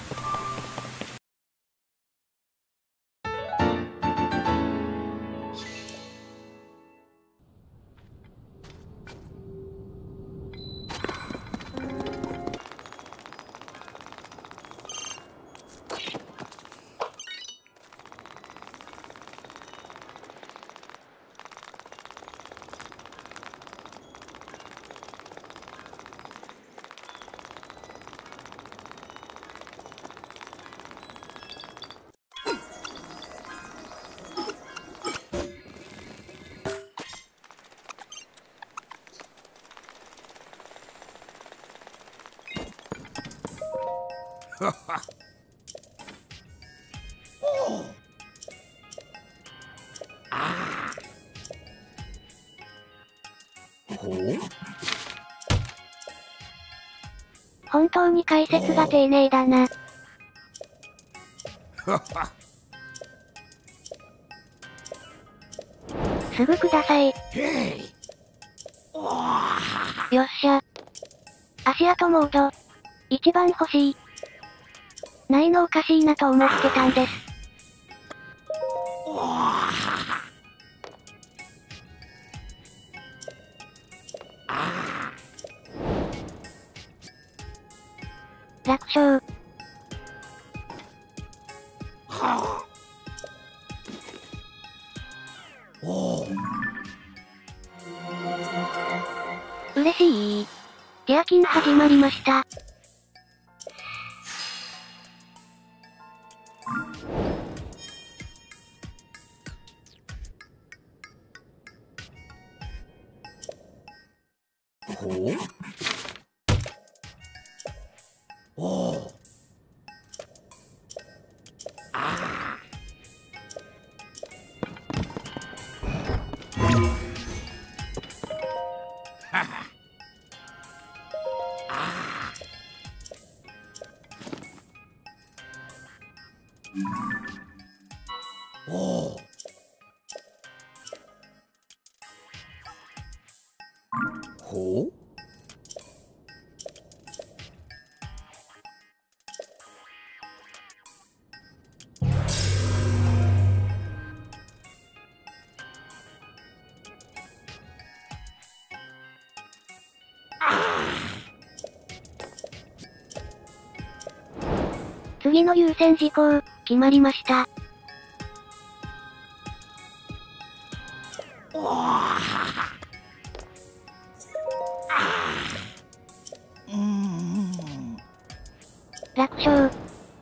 Speaker 1: 本当に解説が丁寧だな。すぐください。よっしゃ。足跡モード。一番欲しい。ないのおかしいなと思ってたんです。楽勝。嬉しい。テアキン始まりました。
Speaker 2: ほう。
Speaker 1: 次の優先事項、決まりました。楽勝。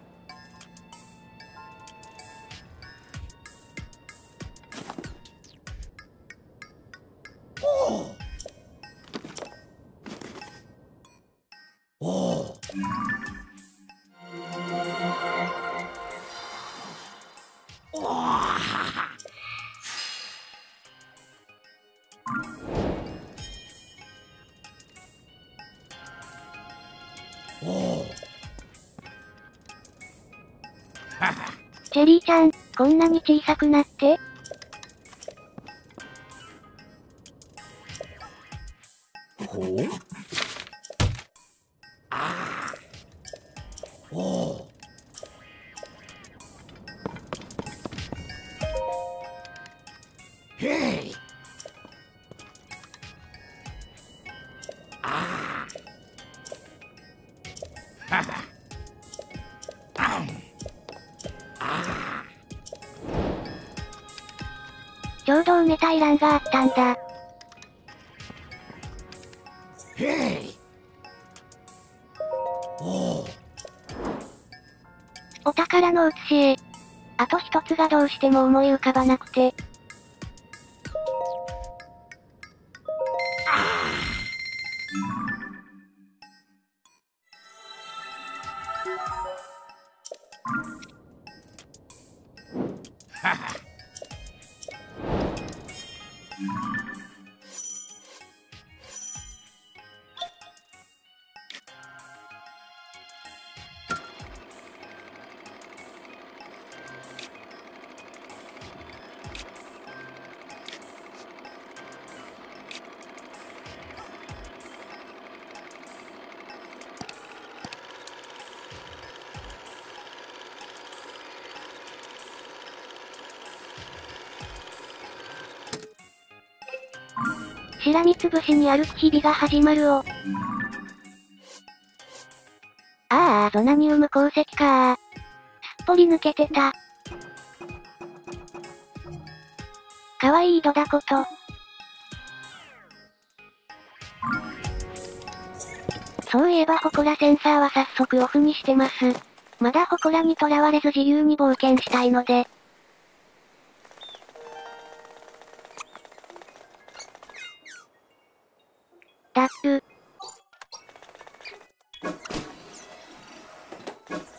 Speaker 1: チェリーちゃん、こんなに小さくなって。
Speaker 2: ほう。おう。へい。ああ。はは。あん。
Speaker 1: ちょうど埋めたい欄があったんだ。
Speaker 2: へい。おう。
Speaker 1: お宝の写し絵。あと一つがどうしても思い浮かばなくて。
Speaker 2: はは。
Speaker 1: しらみつぶしに歩く日々が始まるを。ああ、ゾナニウム鉱石かー。すっぽり抜けてた。かわいいドダコと。そういえば祠センサーは早速オフにしてます。まだ祠にとらわれず自由に冒険したいので。ダップ。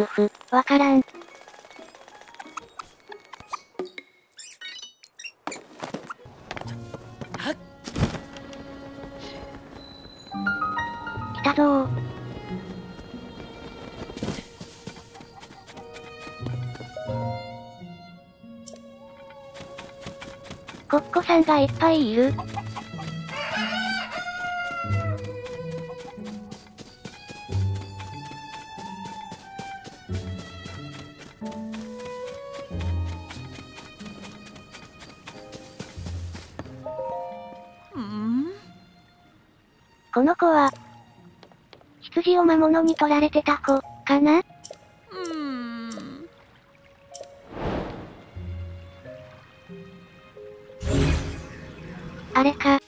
Speaker 1: ふ、わからん。来たぞー。コッコさんがいっぱいいる。この子は、羊を魔物に取られてた子、かな？あれか。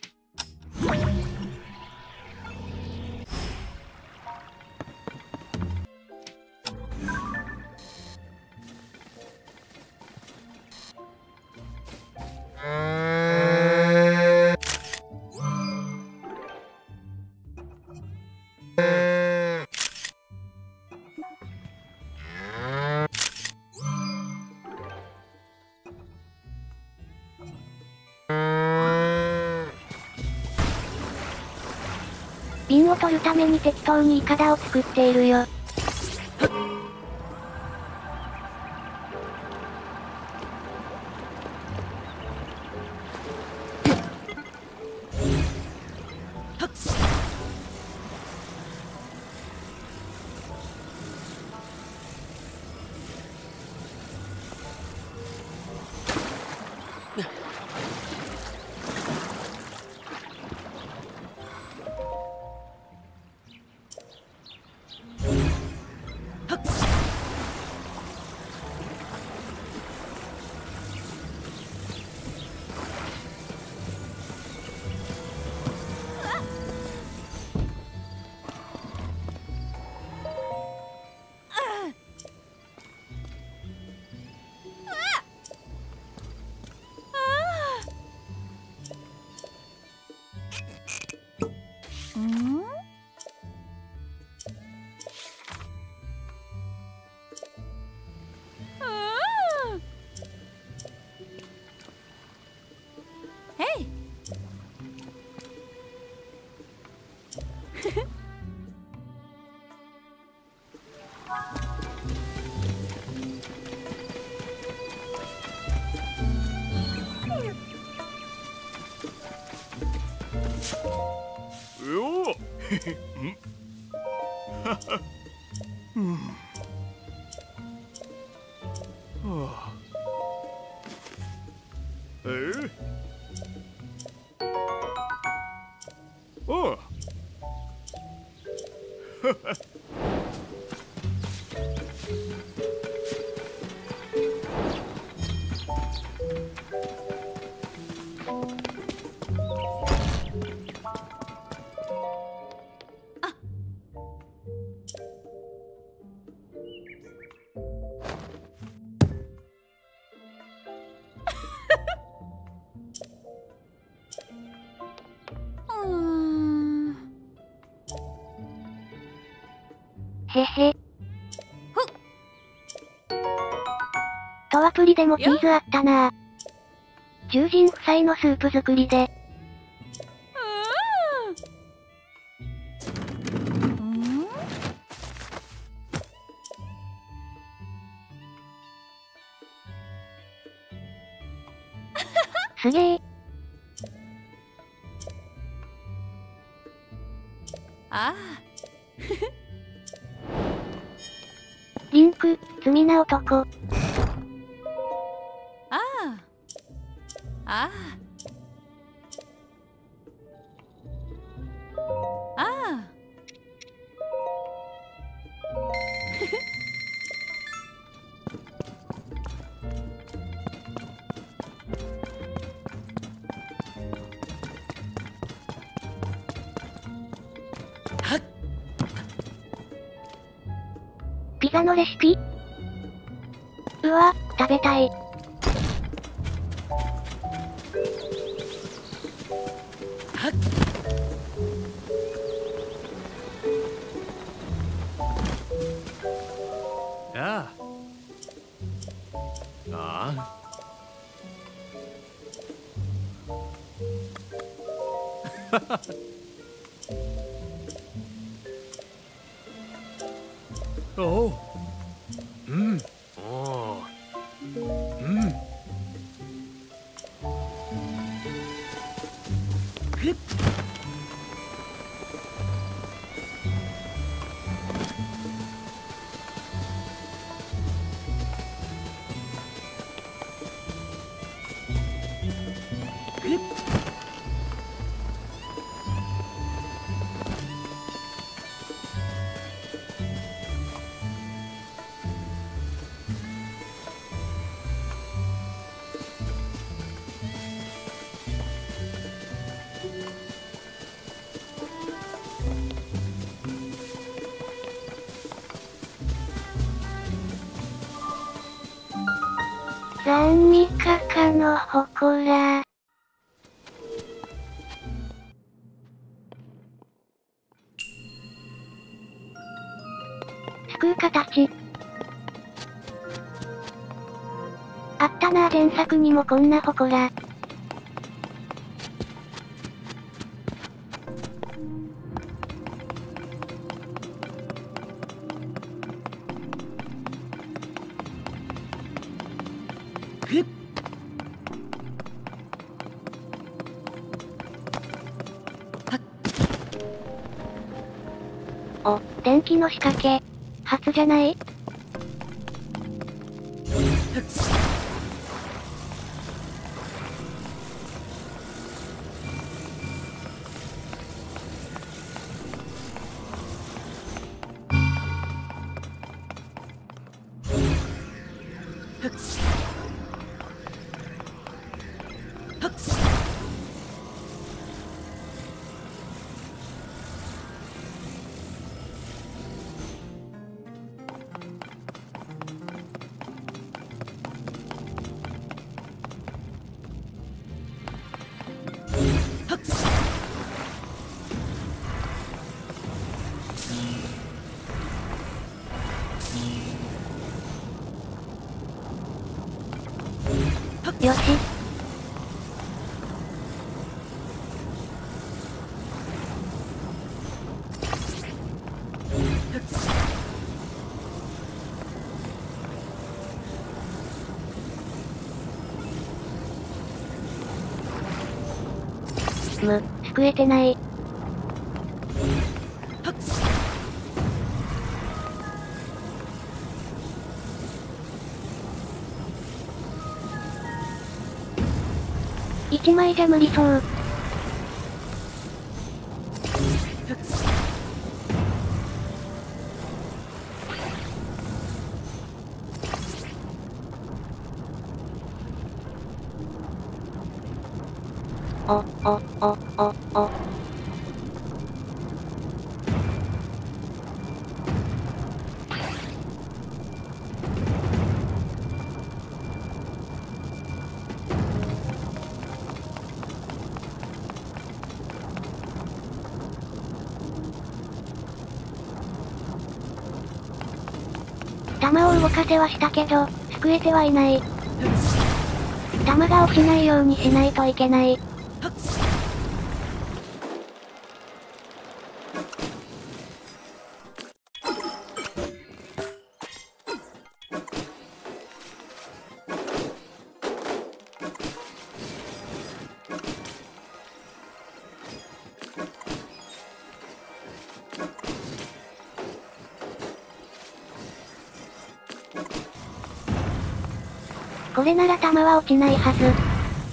Speaker 1: 瓶を取るために適当にイカダを作っているよ。へへ。とアプリでもチーズあったなぁ。獣人夫妻のスープ作りで。すげえ。
Speaker 4: ああ。
Speaker 1: リンク、罪な男。
Speaker 4: ああ。ああ。ああ。
Speaker 1: ピザのレシピ？うわ、食べたい。
Speaker 2: ああ。おう。うん。おう。うん。
Speaker 3: ふっ。ふっ。
Speaker 1: 残味かかのほこら。すくう形。あったなぁ、前作にもこんなほこら。
Speaker 3: ふっ。
Speaker 1: お、電気の仕掛け。初じゃない？よし。む、救えてない。一枚じゃ無理そう。お、お、お、お、お。弾を動かせはしたけど、救えてはいない。弾が落ちないようにしないといけない。これなら弾は落ちないはず。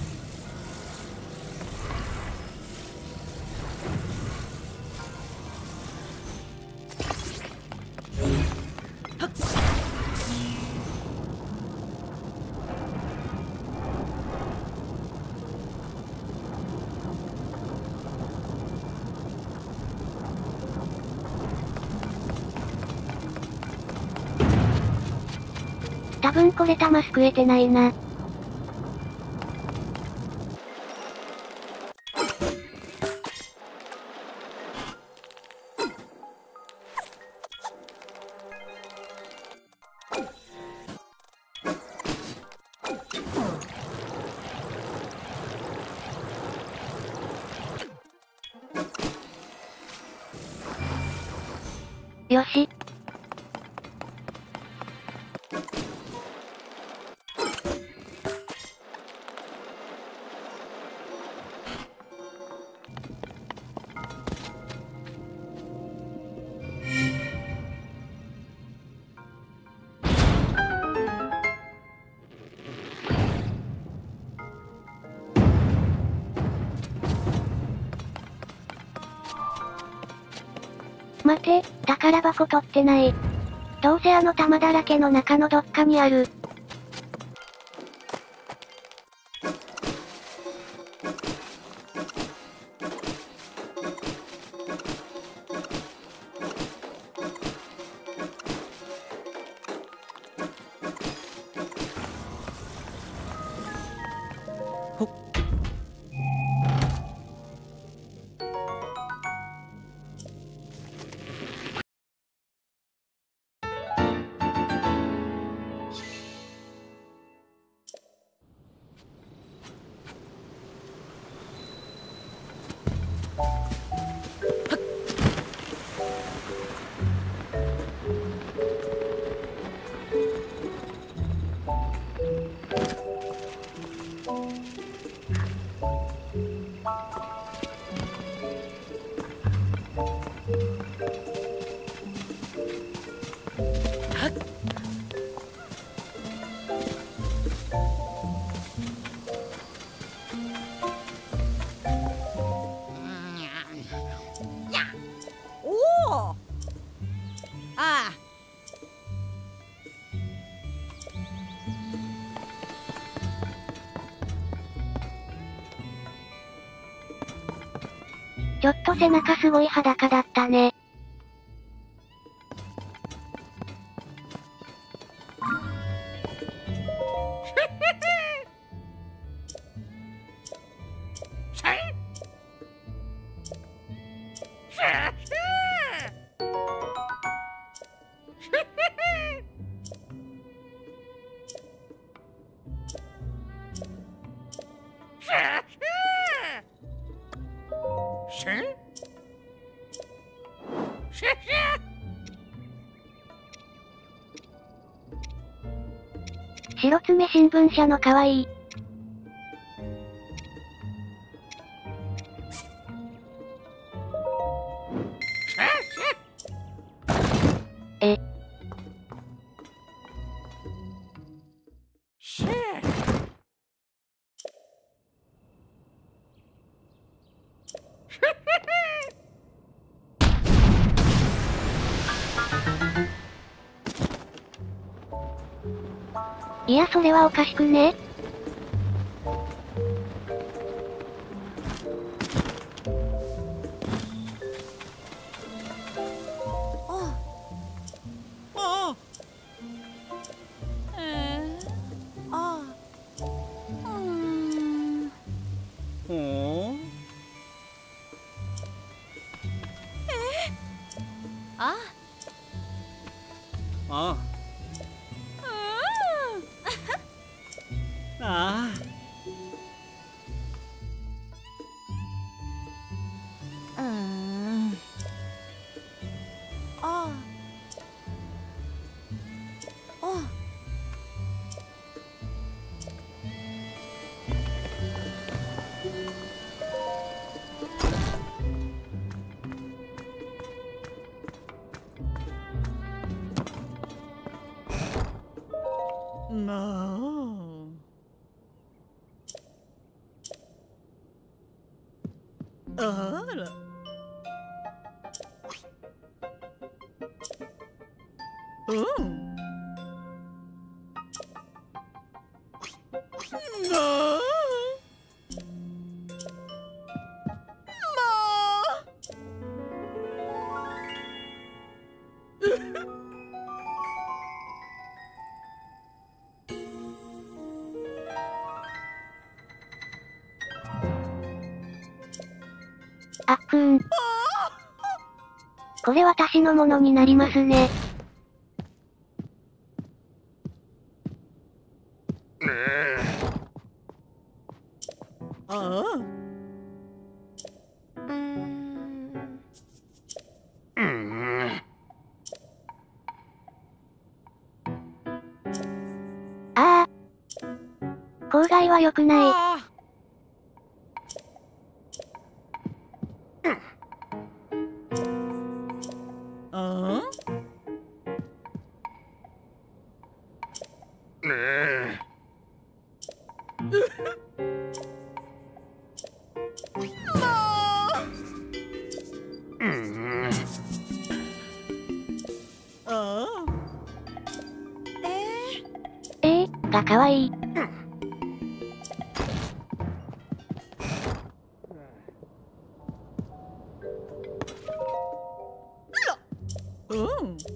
Speaker 1: 多分これ弾救えてないな。 よし。待て、宝箱取ってない。どうせあの玉だらけの中のどっかにある。
Speaker 3: ほっ。
Speaker 5: おお。ああ。
Speaker 1: ちょっと背中すごい裸だったね。白爪新聞社の可愛い。え。いやそれはおかしくね？
Speaker 4: あ
Speaker 3: ああ。ああ。
Speaker 5: うーん。ああ。あ。
Speaker 3: まあ。あら。うん。まあ。まあ。
Speaker 1: あっくーん。これ私のものになりますね。
Speaker 3: ああ。
Speaker 5: うーん。
Speaker 2: うん。
Speaker 1: 郊外は良くない。
Speaker 5: あ
Speaker 3: あ
Speaker 2: ねえ。うん
Speaker 3: あ
Speaker 1: えー、が可愛い。
Speaker 3: うん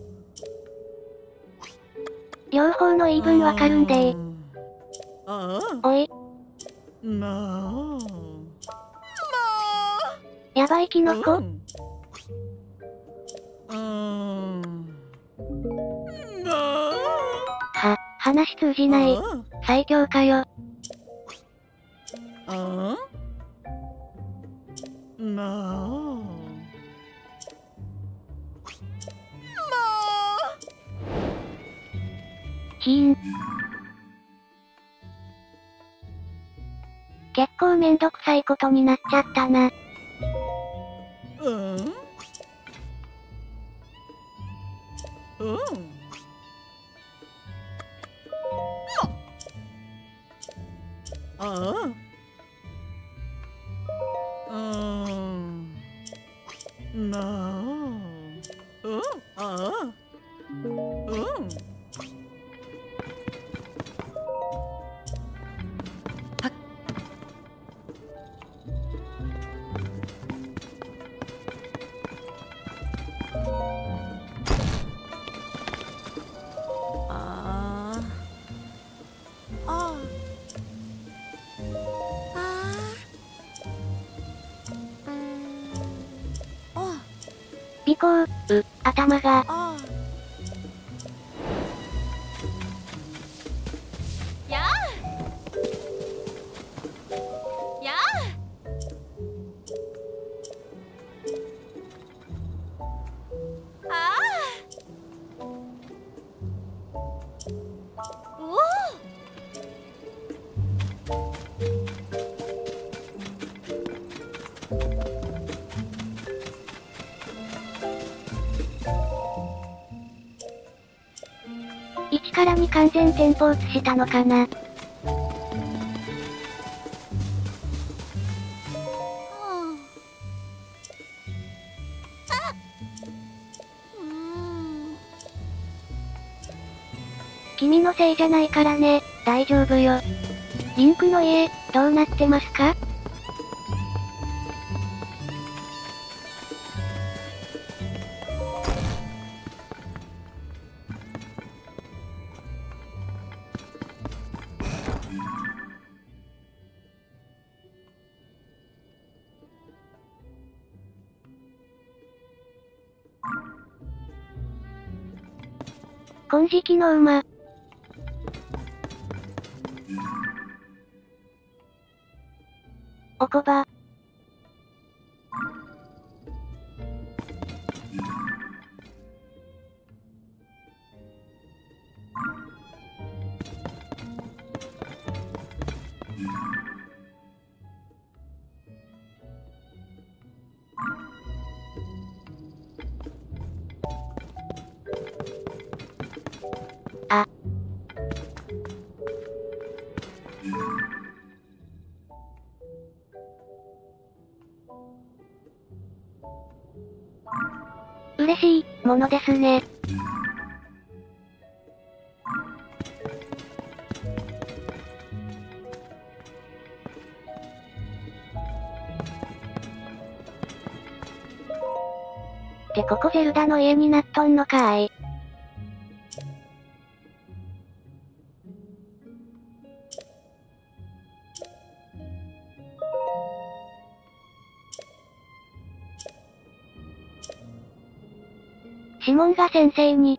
Speaker 1: 両方の言い分わかるんで。
Speaker 3: ああ
Speaker 1: おい、
Speaker 3: まあ
Speaker 1: やばいキノコ。
Speaker 3: うんうんまあ
Speaker 1: は、話通じない。
Speaker 3: あ
Speaker 1: 最強かよ。
Speaker 3: あまあ
Speaker 1: ひーん。結構めんどくさいことになっちゃったな。
Speaker 3: うんうんああうんまあうんああうん
Speaker 5: あああああ
Speaker 1: 尾行、う、頭が。
Speaker 5: あ
Speaker 4: やあやあああおお
Speaker 1: いちからに完全転ポーツしたのかな。君のせいじゃないからね、大丈夫よ。リンクの家、どうなってますか？金色の馬。おこば。あ。嬉しい、ものですね。ってここゼルダの家になっとんのかーい。シモンが先生に。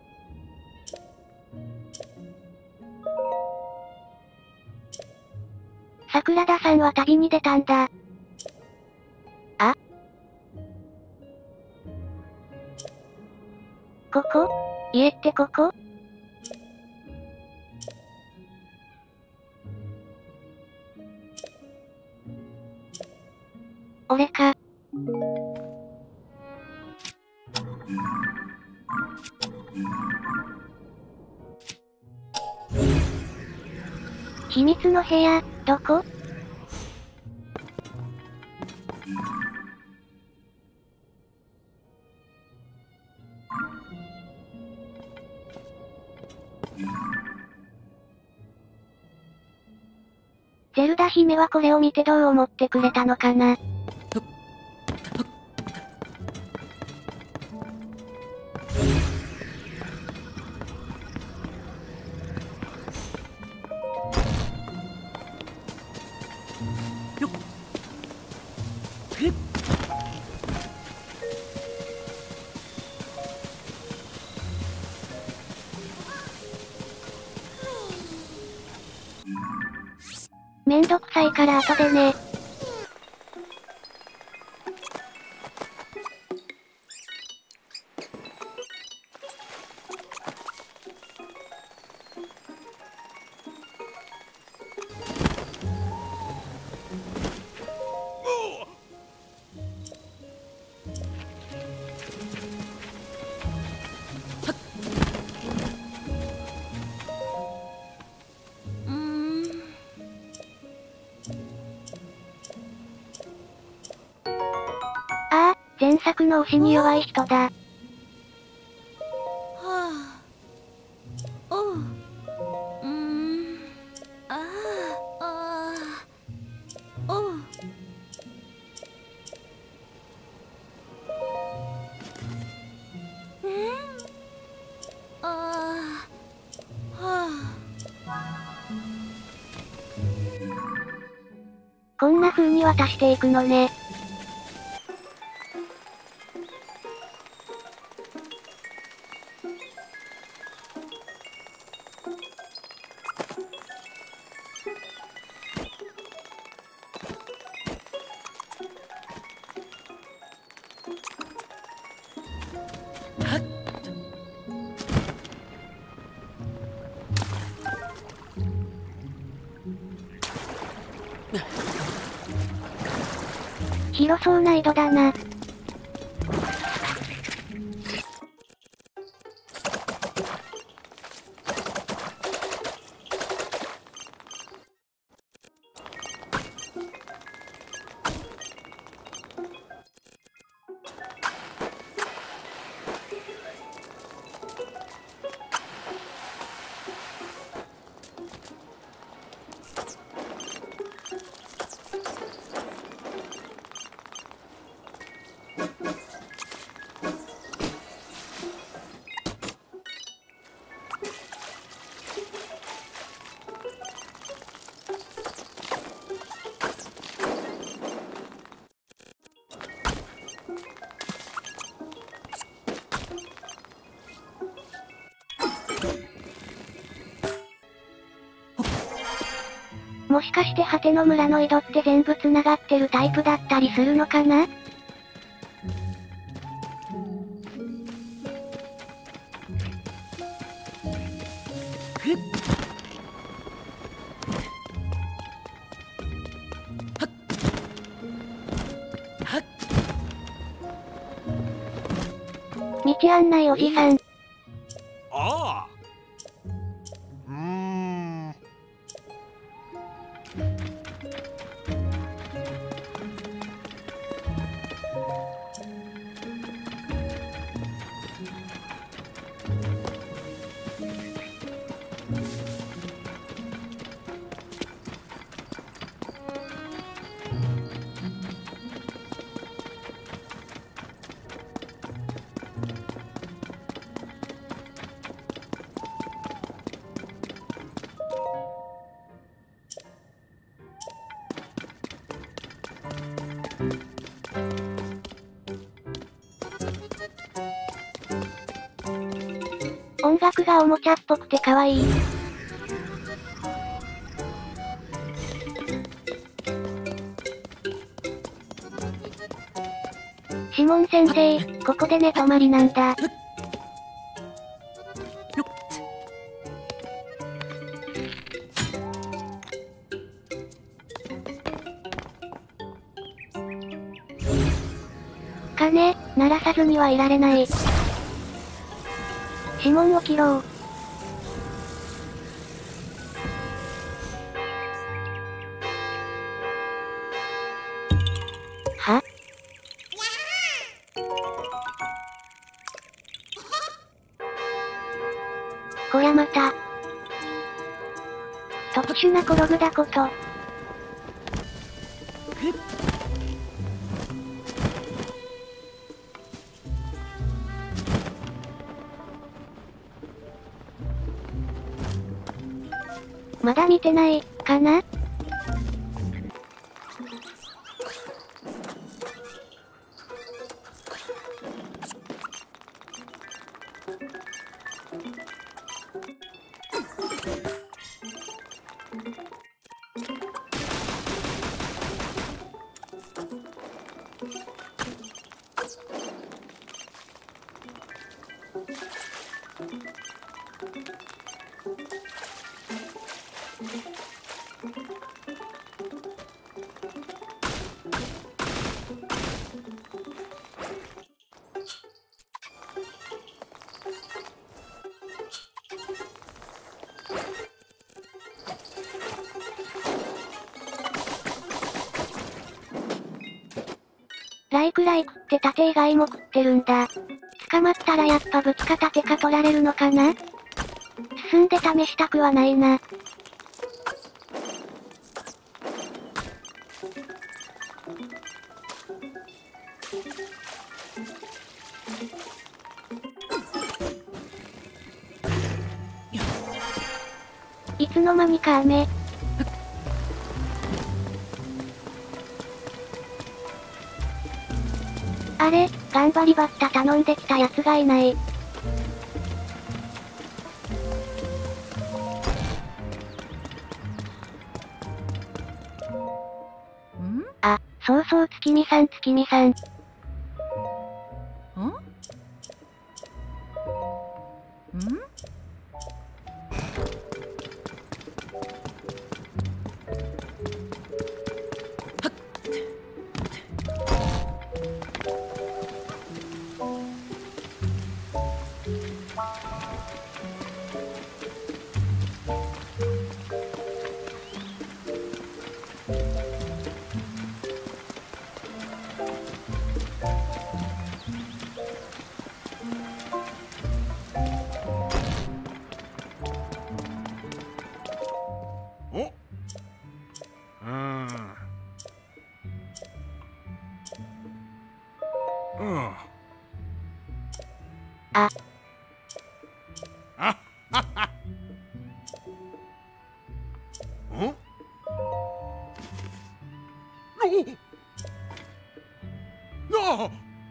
Speaker 1: 桜田さんは旅に出たんだ。あ？ここ？家ってここ？ 俺か。秘密の部屋、どこ？ゼルダ姫はこれを見てどう思ってくれたのかな？
Speaker 3: よっ。えっ。
Speaker 1: めんどくさいから後でね。ああ、前作の推しに弱い人だ。
Speaker 5: はあ。おう。うーん。ああ。ああ。おう。うん。ああ。はあ。
Speaker 1: こんな風に渡していくのね。
Speaker 3: はっ。
Speaker 1: 広そうな井戸だな。もしかして果ての村の井戸って全部繋がってるタイプだったりするのかな？
Speaker 3: えっ。はっ。はっ。
Speaker 1: 道案内おじさん。
Speaker 2: ああ。うーん。音楽がおもちゃっぽくて可愛い。シモン先生、ここで寝泊まりなんだ。
Speaker 3: よっ。
Speaker 1: 金、鳴らさずにはいられない。指紋を切ろう。は？こりゃまた。特殊な転ぶだこと。まだ見てない、かな？ライクライクって盾以外も食ってるんだ。捕まったらやっぱ武器か盾か取られるのかな？進んで試したくはないな。いつの間にか雨。あれ、頑張りバッタ頼んできたやつがいない。ん？あ、そうそう月見さん月見さん。ん？ん？あ。
Speaker 2: あはは。ん？お！ああ！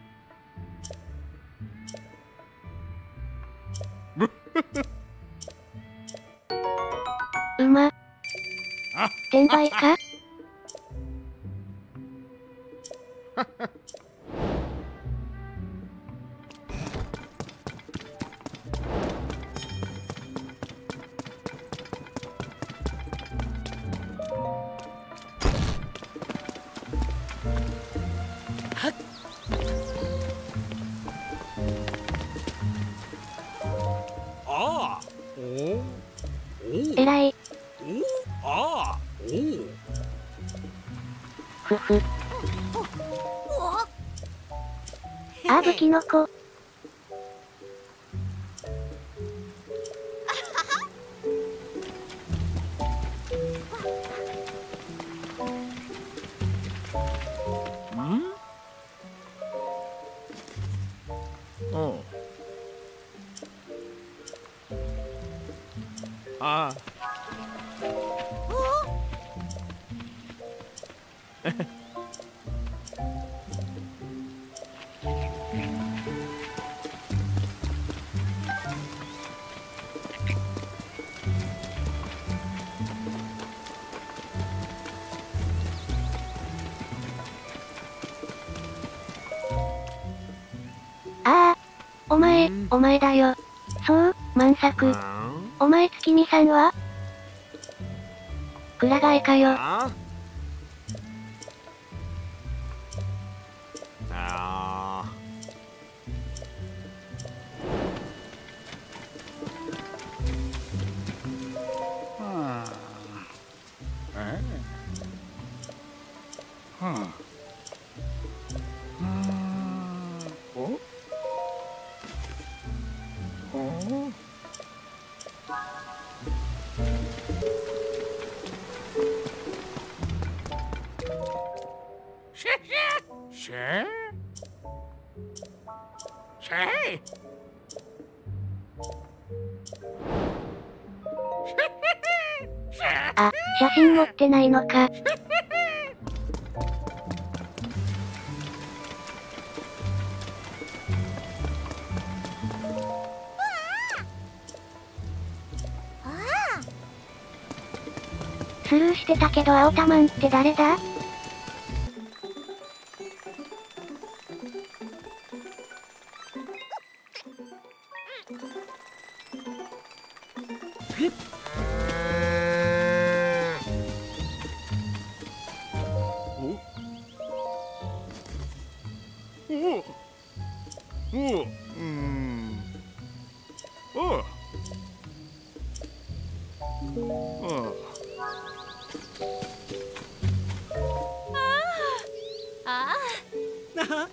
Speaker 1: 馬。転売か？えらい。
Speaker 2: ああ。
Speaker 1: ふふ。あ、武器の子。
Speaker 2: ん？おう。ああ。
Speaker 1: ああ。お前、お前だよ。そう、万作。お前月見さんは？くら替えかよ。
Speaker 2: ああ。 はあ。お？お？シェシェシェ
Speaker 1: あ、写真持ってないのか。スルーしてたけど青タマンって誰だ？
Speaker 2: おお、うん。おあ。
Speaker 5: ああ。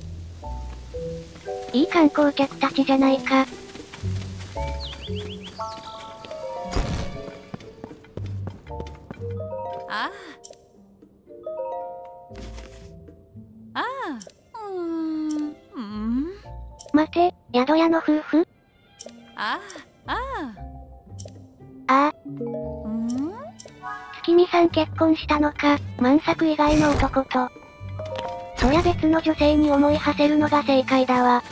Speaker 1: いい観光客たちじゃないか。
Speaker 5: ああ。ああ。うーん。うん。
Speaker 1: 待て、宿屋の夫婦？
Speaker 5: ああ。ああ。
Speaker 1: ああ。
Speaker 5: うん？
Speaker 1: 月見さん結婚したのか、万作以外の男と。そりゃ別の女性に思い馳せるのが正解だわ。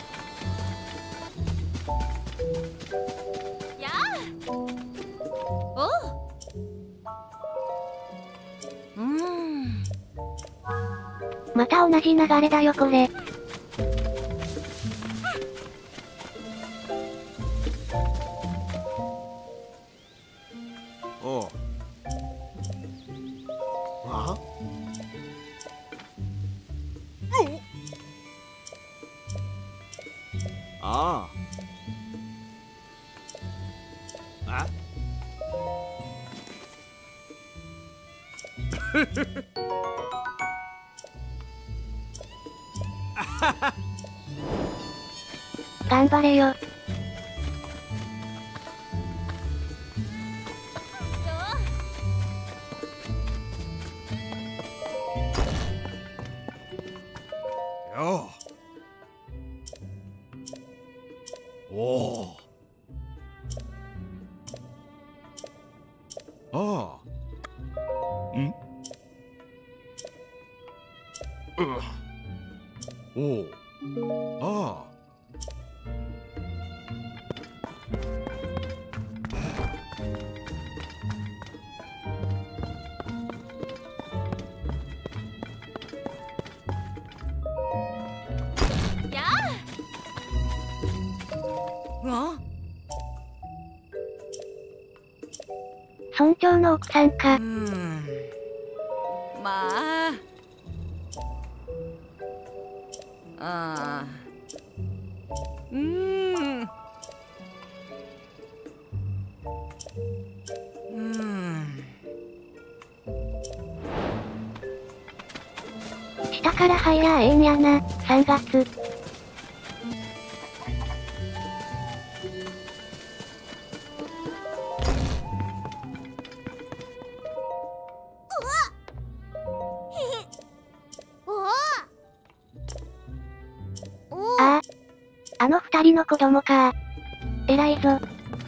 Speaker 5: やあ。おう。うーん。
Speaker 1: また同じ流れだよこれ。
Speaker 2: おう。あ？ああ。あ？
Speaker 1: 頑張れよ。
Speaker 2: よう。おお。ああ。ん？うおお。ああ。
Speaker 5: あ。
Speaker 1: 村長の奥さんか。
Speaker 5: うーん。まあ。ああ。うーん。うーん。
Speaker 1: 下から入りゃええんやな、さんがつ。ああ。あの二人の子供か。偉いぞ。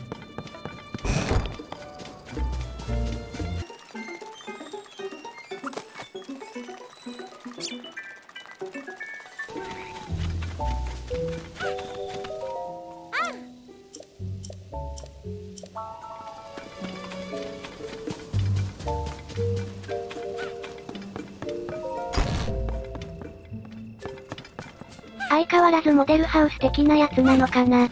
Speaker 1: 相変わらずモデルハウス的なやつなのかな。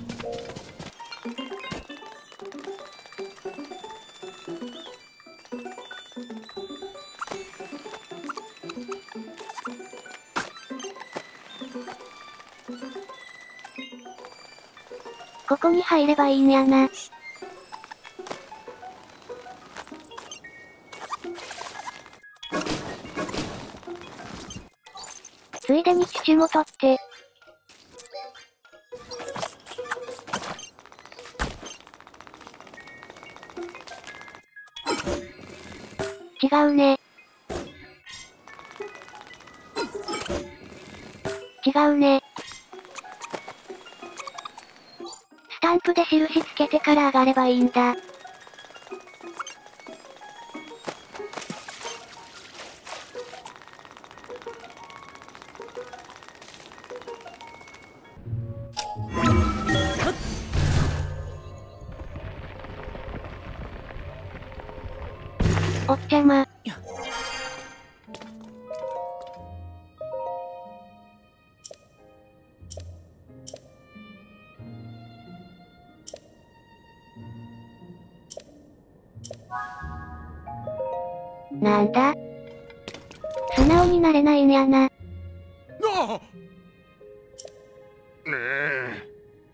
Speaker 1: ここに入ればいいんやな。 ついでに父も取って。違うね。違うね。スタンプで印つけてから上がればいいんだ。おっちゃま。なんだ？素直になれないんやな。
Speaker 2: なあ！ねえ。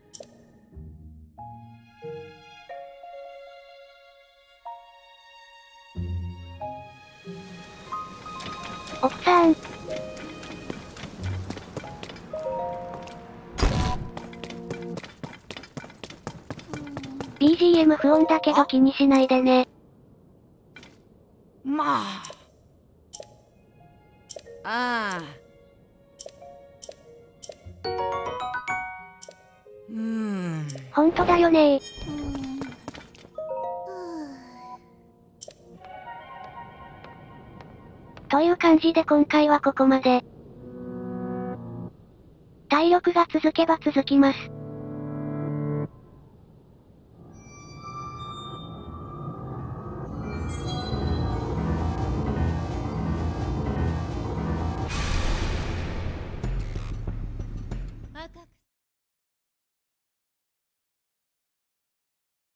Speaker 1: 奥さん。ビージーエム 不穏だけど気にしないでね。
Speaker 3: まあ。ああ。うーん。
Speaker 1: ほんとだよねー。という感じで今回はここまで。体力が続けば続きます。